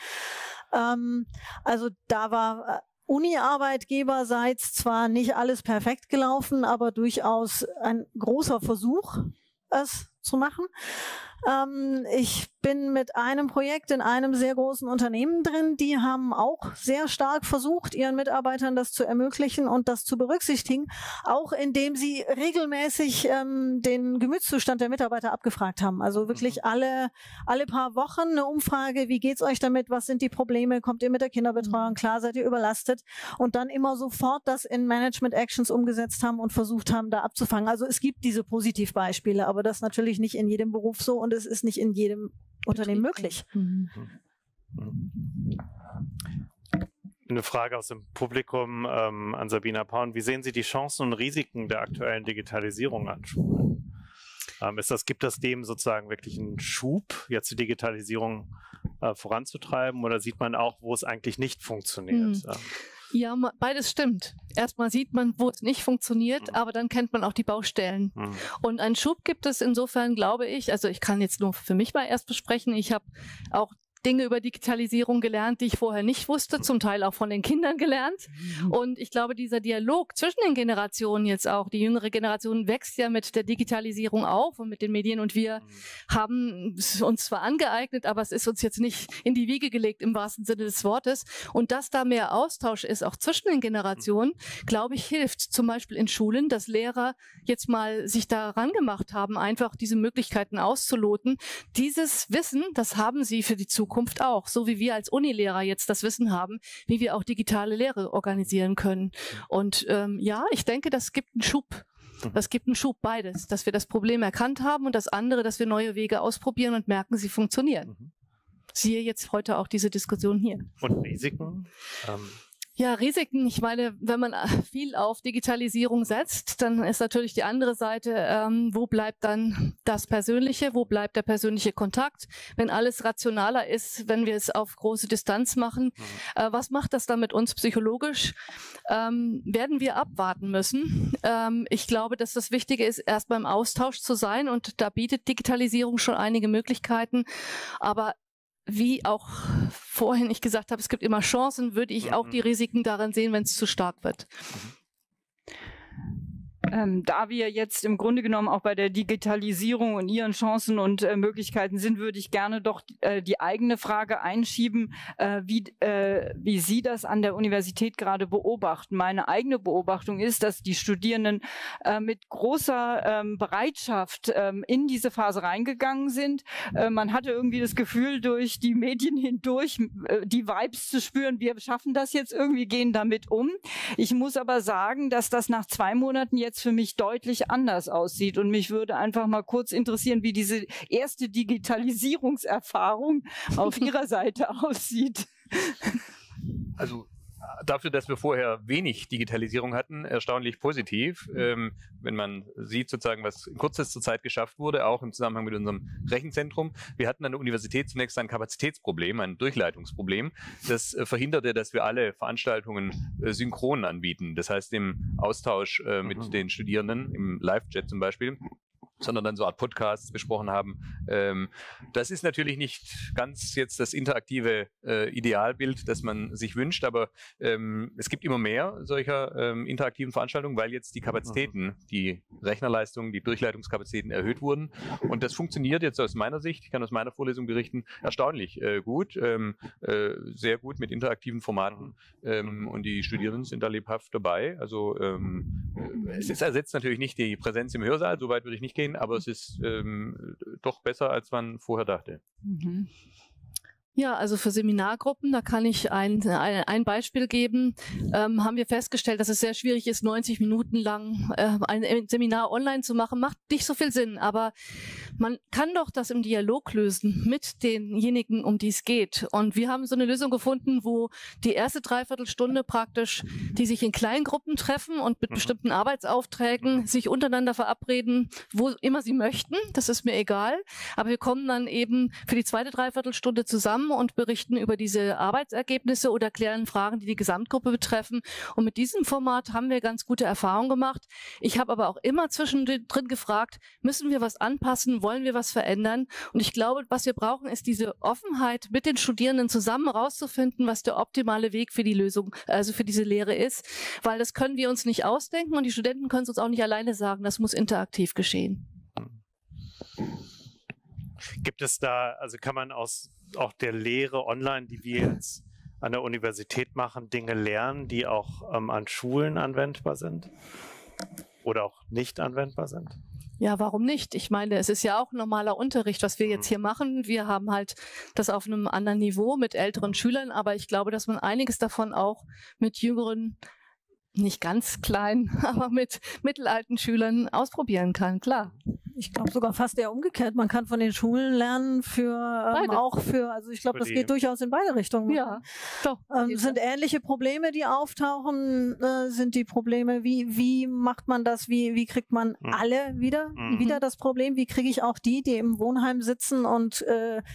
Also da war Uni-Arbeitgeberseits zwar nicht alles perfekt gelaufen, aber durchaus ein großer Versuch, es zu machen. Ich bin mit einem Projekt in einem sehr großen Unternehmen drin. Die haben auch sehr stark versucht, ihren Mitarbeitern das zu ermöglichen und das zu berücksichtigen, auch indem sie regelmäßig den Gemütszustand der Mitarbeiter abgefragt haben. Also wirklich alle paar Wochen eine Umfrage, wie geht's euch damit, was sind die Probleme, kommt ihr mit der Kinderbetreuung klar, seid ihr überlastet und dann immer sofort das in Management Actions umgesetzt haben und versucht haben, da abzufangen. Also es gibt diese Positivbeispiele, aber das natürlich nicht in jedem Beruf so und es ist nicht in jedem Unternehmen möglich. Eine Frage aus dem Publikum an Sabina Paun. Wie sehen Sie die Chancen und Risiken der aktuellen Digitalisierung an Schulen? Gibt das dem sozusagen wirklich einen Schub, jetzt die Digitalisierung voranzutreiben, oder sieht man auch, wo es eigentlich nicht funktioniert? Ja, beides stimmt. Erstmal sieht man, wo es nicht funktioniert, aber dann kennt man auch die Baustellen. Und einen Schub gibt es insofern, glaube ich, also ich kann jetzt nur für mich mal erst besprechen, ich habe auch Dinge über Digitalisierung gelernt, die ich vorher nicht wusste, zum Teil auch von den Kindern gelernt. Und ich glaube, dieser Dialog zwischen den Generationen jetzt auch, die jüngere Generation wächst ja mit der Digitalisierung auf und mit den Medien und wir haben es uns zwar angeeignet, aber es ist uns jetzt nicht in die Wiege gelegt im wahrsten Sinne des Wortes. Und dass da mehr Austausch ist, auch zwischen den Generationen, glaube ich, hilft. Zum Beispiel in Schulen, dass Lehrer jetzt mal sich daran gemacht haben, einfach diese Möglichkeiten auszuloten. Dieses Wissen, das haben sie für die Zukunft auch, so wie wir als Unilehrer jetzt das Wissen haben, wie wir auch digitale Lehre organisieren können. Und ja, ich denke, das gibt einen Schub. Das gibt einen Schub, beides, dass wir das Problem erkannt haben und das andere, dass wir neue Wege ausprobieren und merken, sie funktionieren. Siehe jetzt heute auch diese Diskussion hier. Und Risiken? Ja, Risiken. Ich meine, wenn man viel auf Digitalisierung setzt, dann ist natürlich die andere Seite, wo bleibt dann das Persönliche, wo bleibt der persönliche Kontakt? Wenn alles rationaler ist, wenn wir es auf große Distanz machen, was macht das dann mit uns psychologisch? Werden wir abwarten müssen. Ich glaube, dass das Wichtige ist, erst beim Austausch zu sein und da bietet Digitalisierung schon einige Möglichkeiten, aber wie auch vorhin ich gesagt habe, es gibt immer Chancen, würde ich auch die Risiken darin sehen, wenn es zu stark wird. Da wir jetzt im Grunde genommen auch bei der Digitalisierung und ihren Chancen und Möglichkeiten sind, würde ich gerne doch die eigene Frage einschieben, wie Sie das an der Universität gerade beobachten. Meine eigene Beobachtung ist, dass die Studierenden mit großer Bereitschaft in diese Phase reingegangen sind. Man hatte irgendwie das Gefühl, durch die Medien hindurch die Vibes zu spüren, wir schaffen das jetzt irgendwie, gehen damit um. Ich muss aber sagen, dass das nach 2 Monaten jetzt für mich deutlich anders aussieht. Und mich würde einfach mal kurz interessieren, wie diese erste Digitalisierungserfahrung auf Ihrer Seite aussieht. Also dafür, dass wir vorher wenig Digitalisierung hatten, erstaunlich positiv. Wenn man sieht sozusagen, was in kürzester Zeit geschafft wurde, auch im Zusammenhang mit unserem Rechenzentrum. Wir hatten an der Universität zunächst ein Kapazitätsproblem, ein Durchleitungsproblem. Das verhinderte, dass wir alle Veranstaltungen synchron anbieten. Das heißt, im Austausch mit den Studierenden, im Live-Chat zum Beispiel, sondern dann so eine Art Podcasts besprochen haben. Das ist natürlich nicht ganz jetzt das interaktive Idealbild, das man sich wünscht, aber es gibt immer mehr solcher interaktiven Veranstaltungen, weil jetzt die Kapazitäten, die Rechnerleistungen, die Durchleitungskapazitäten erhöht wurden. Und das funktioniert jetzt aus meiner Sicht, ich kann aus meiner Vorlesung berichten, erstaunlich gut, sehr gut mit interaktiven Formaten. Und die Studierenden sind da lebhaft dabei. Also es ersetzt natürlich nicht die Präsenz im Hörsaal, so weit würde ich nicht gehen, aber es ist doch besser, als man vorher dachte. Mhm. Ja, also für Seminargruppen, da kann ich ein Beispiel geben, haben wir festgestellt, dass es sehr schwierig ist, 90 Minuten lang ein Seminar online zu machen. Macht nicht so viel Sinn, aber man kann doch das im Dialog lösen mit denjenigen, um die es geht. Und wir haben so eine Lösung gefunden, wo die erste Dreiviertelstunde praktisch, die sich in Kleingruppen treffen und mit bestimmten Arbeitsaufträgen sich untereinander verabreden, wo immer sie möchten. Das ist mir egal. Aber wir kommen dann eben für die zweite Dreiviertelstunde zusammen und berichten über diese Arbeitsergebnisse oder klären Fragen, die die Gesamtgruppe betreffen. Und mit diesem Format haben wir ganz gute Erfahrungen gemacht. Ich habe aber auch immer zwischendrin gefragt, müssen wir was anpassen, wollen wir was verändern? Und ich glaube, was wir brauchen, ist diese Offenheit, mit den Studierenden zusammen rauszufinden, was der optimale Weg für die Lösung, also für diese Lehre ist. Weil das können wir uns nicht ausdenken und die Studenten können es uns auch nicht alleine sagen. Das muss interaktiv geschehen. Gibt es da, also kann man aus auch der Lehre online, die wir jetzt an der Universität machen, Dinge lernen, die auch an Schulen anwendbar sind oder auch nicht anwendbar sind? Ja, warum nicht? Ich meine, es ist ja auch normaler Unterricht, was wir jetzt hier machen. Wir haben halt das auf einem anderen Niveau mit älteren Schülern, aber ich glaube, dass man einiges davon auch mit jüngeren, nicht ganz klein, aber mit mittelalten Schülern ausprobieren kann, klar. Ich glaube sogar fast eher umgekehrt. Man kann von den Schulen lernen also ich glaube, das geht durchaus in beide Richtungen. Ja, doch. Sind ähnliche Probleme, die auftauchen, sind die Probleme, wie macht man das, wie kriegt man alle wieder das Problem, wie kriege ich auch die im Wohnheim sitzen und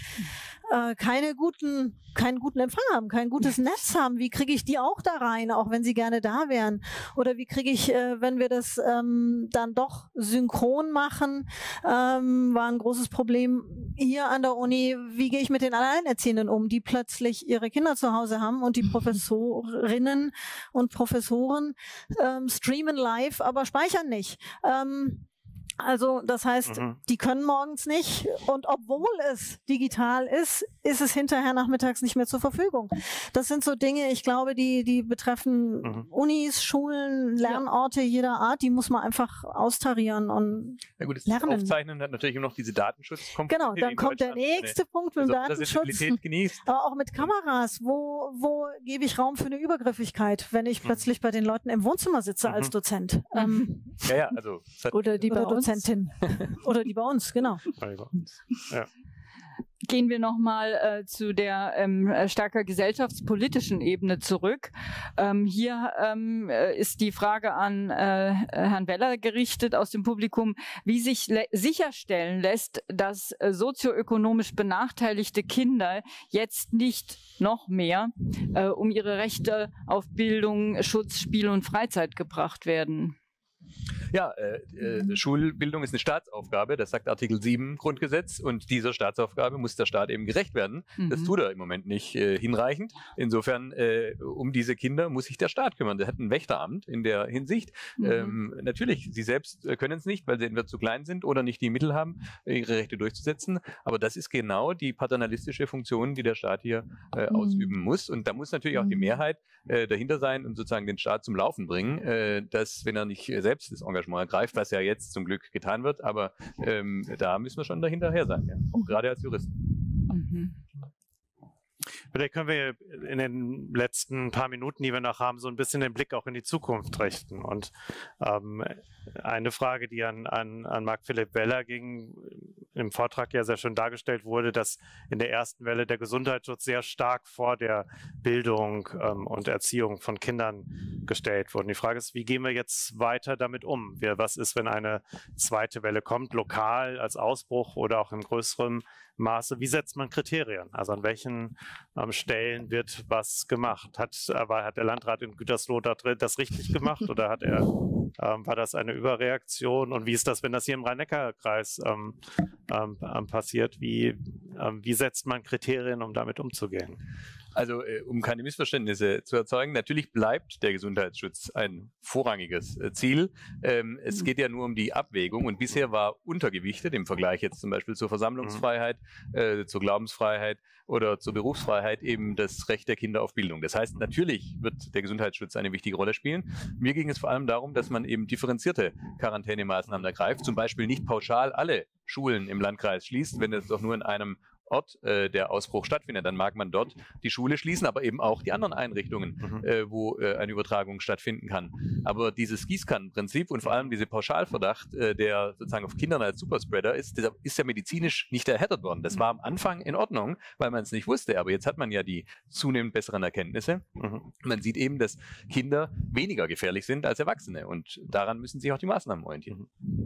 keinen guten Empfang haben, kein gutes Netz haben. Wie kriege ich die auch da rein, auch wenn sie gerne da wären? Oder wie kriege ich, wenn wir das dann doch synchron machen, war ein großes Problem hier an der Uni, wie gehe ich mit den Alleinerziehenden um, die plötzlich ihre Kinder zu Hause haben und die Professorinnen und Professoren streamen live, aber speichern nicht. Also das heißt, die können morgens nicht und obwohl es digital ist, ist es hinterher nachmittags nicht mehr zur Verfügung. Das sind so Dinge, ich glaube, die betreffen Unis, Schulen, Lernorte jeder Art, die muss man einfach austarieren und lernen. Das Aufzeichnen hat natürlich immer noch diese Datenschutzkomponente. Genau, dann kommt der nächste Punkt mit dem Datenschutz, genießt. aber auch mit Kameras. Wo gebe ich Raum für eine Übergriffigkeit, wenn ich plötzlich bei den Leuten im Wohnzimmer sitze als Dozent? Also oder die bei uns. Oder die bei uns, genau. Ja. Gehen wir nochmal zu der stärker gesellschaftspolitischen Ebene zurück. Hier ist die Frage an Herrn Weller gerichtet aus dem Publikum, wie sich sicherstellen lässt, dass sozioökonomisch benachteiligte Kinder jetzt nicht noch mehr um ihre Rechte auf Bildung, Schutz, Spiel und Freizeit gebracht werden. Ja, Schulbildung ist eine Staatsaufgabe, das sagt Artikel 7 Grundgesetz und dieser Staatsaufgabe muss der Staat eben gerecht werden. Das tut er im Moment nicht hinreichend. Insofern, um diese Kinder muss sich der Staat kümmern. Der hat ein Wächteramt in der Hinsicht. Natürlich, sie selbst können es nicht, weil sie entweder zu klein sind oder nicht die Mittel haben, ihre Rechte durchzusetzen. Aber das ist genau die paternalistische Funktion, die der Staat hier ausüben muss. Und da muss natürlich auch die Mehrheit dahinter sein und sozusagen den Staat zum Laufen bringen, dass, wenn er nicht selbst das Engagement ergreift, was ja jetzt zum Glück getan wird, aber da müssen wir schon dahinterher sein, ja. Auch gerade als Juristen. Vielleicht können wir in den letzten paar Minuten, die wir noch haben, so ein bisschen den Blick auch in die Zukunft richten. Und eine Frage, die an Marc Philipp Weller ging, im Vortrag ja sehr schön dargestellt wurde, dass in der ersten Welle der Gesundheitsschutz sehr stark vor der Bildung und Erziehung von Kindern gestellt wurde. Die Frage ist, wie gehen wir jetzt weiter damit um? Was ist, wenn eine zweite Welle kommt, lokal als Ausbruch oder auch im größeren Maße? Wie setzt man Kriterien? Also an welchen Stellen wird was gemacht? Hat der Landrat in Gütersloh das richtig gemacht oder war das eine Überreaktion? Und wie ist das, wenn das hier im Rhein-Neckar-Kreis passiert? Wie setzt man Kriterien, um damit umzugehen? Also um keine Missverständnisse zu erzeugen, natürlich bleibt der Gesundheitsschutz ein vorrangiges Ziel. Es geht ja nur um die Abwägung und bisher war untergewichtet im Vergleich jetzt zum Beispiel zur Versammlungsfreiheit, zur Glaubensfreiheit oder zur Berufsfreiheit eben das Recht der Kinder auf Bildung. Das heißt, natürlich wird der Gesundheitsschutz eine wichtige Rolle spielen. Mir ging es vor allem darum, dass man eben differenzierte Quarantänemaßnahmen ergreift, zum Beispiel nicht pauschal alle Schulen im Landkreis schließt, wenn es doch nur in einem Ort der Ausbruch stattfindet, dann mag man dort die Schule schließen, aber eben auch die anderen Einrichtungen, wo eine Übertragung stattfinden kann. Aber dieses Gießkannenprinzip und vor allem dieser Pauschalverdacht, der sozusagen auf Kindern als Superspreader ist ja medizinisch nicht erhärtet worden. Das war am Anfang in Ordnung, weil man es nicht wusste, aber jetzt hat man ja die zunehmend besseren Erkenntnisse. Man sieht eben, dass Kinder weniger gefährlich sind als Erwachsene und daran müssen sich auch die Maßnahmen orientieren.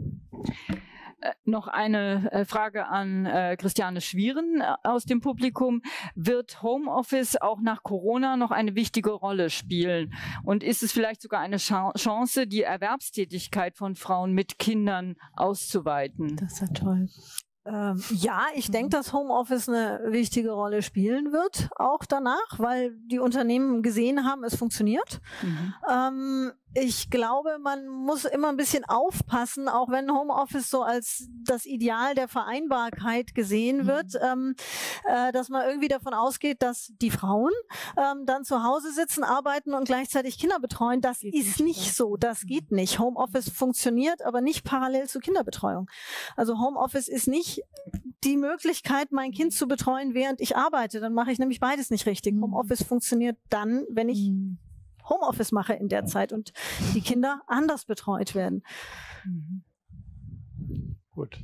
Noch eine Frage an Christiane Schwieren aus dem Publikum. Wird Homeoffice auch nach Corona noch eine wichtige Rolle spielen? Und ist es vielleicht sogar eine Chance, die Erwerbstätigkeit von Frauen mit Kindern auszuweiten? Das ist ja toll. Ja, ich denke, dass Homeoffice eine wichtige Rolle spielen wird, auch danach, weil die Unternehmen gesehen haben, es funktioniert. Ich glaube, man muss immer ein bisschen aufpassen, auch wenn Homeoffice so als das Ideal der Vereinbarkeit gesehen wird, dass man irgendwie davon ausgeht, dass die Frauen dann zu Hause sitzen, arbeiten und gleichzeitig Kinder betreuen. Das ist nicht so, das geht nicht. Homeoffice funktioniert, aber nicht parallel zur Kinderbetreuung. Also Homeoffice ist nicht die Möglichkeit, mein Kind zu betreuen, während ich arbeite. Dann mache ich nämlich beides nicht richtig. Homeoffice funktioniert dann, wenn ich Homeoffice mache in der Zeit und die Kinder anders betreut werden. Gut.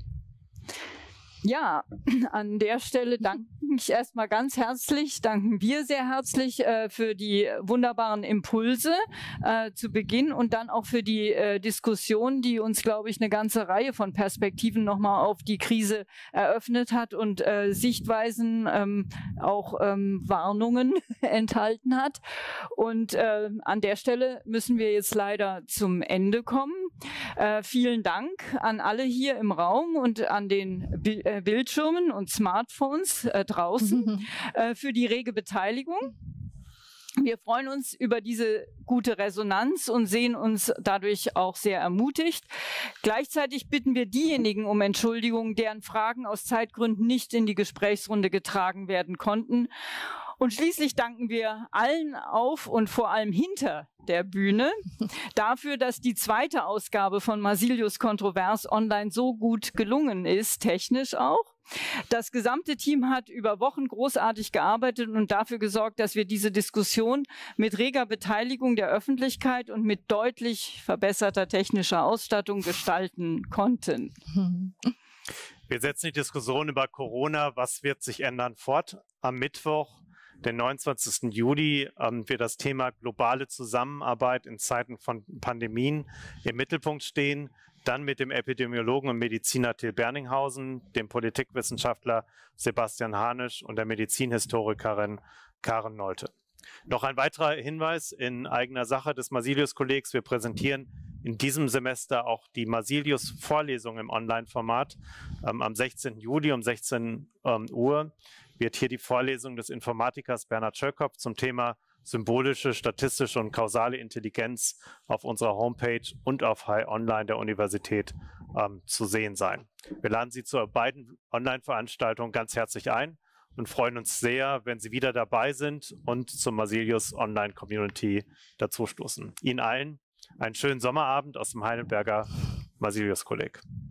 Ja, an der Stelle danke ich erstmal ganz herzlich, danken wir sehr herzlich für die wunderbaren Impulse zu Beginn und dann auch für die Diskussion, die uns, glaube ich, eine ganze Reihe von Perspektiven nochmal auf die Krise eröffnet hat und Sichtweisen, auch Warnungen enthalten hat. Und an der Stelle müssen wir jetzt leider zum Ende kommen. Vielen Dank an alle hier im Raum und an den Bildschirmen und Smartphones draußen für die rege Beteiligung. Wir freuen uns über diese gute Resonanz und sehen uns dadurch auch sehr ermutigt. Gleichzeitig bitten wir diejenigen um Entschuldigung, deren Fragen aus Zeitgründen nicht in die Gesprächsrunde getragen werden konnten. Und schließlich danken wir allen auf und vor allem hinter der Bühne dafür, dass die zweite Ausgabe von Masilius Kontrovers online so gut gelungen ist, technisch auch. Das gesamte Team hat über Wochen großartig gearbeitet und dafür gesorgt, dass wir diese Diskussion mit reger Beteiligung der Öffentlichkeit und mit deutlich verbesserter technischer Ausstattung gestalten konnten. Wir setzen die Diskussion über Corona, was wird sich ändern, fort. Am Mittwoch, den 29. Juli, wird das Thema globale Zusammenarbeit in Zeiten von Pandemien im Mittelpunkt stehen. Dann mit dem Epidemiologen und Mediziner Till Berninghausen, dem Politikwissenschaftler Sebastian Hanisch und der Medizinhistorikerin Karen Nolte. Noch ein weiterer Hinweis in eigener Sache des Masilius-Kollegs. Wir präsentieren in diesem Semester auch die Masilius-Vorlesung im Online-Format. Am 16. Juli um 16 Uhr wird hier die Vorlesung des Informatikers Bernhard Schöllkopf zum Thema symbolische, statistische und kausale Intelligenz auf unserer Homepage und auf High Online der Universität zu sehen sein. Wir laden Sie zu beiden Online-Veranstaltungen ganz herzlich ein und freuen uns sehr, wenn Sie wieder dabei sind und zur Masilius Online Community dazustoßen. Ihnen allen einen schönen Sommerabend aus dem Heidelberger Masilius-Kolleg.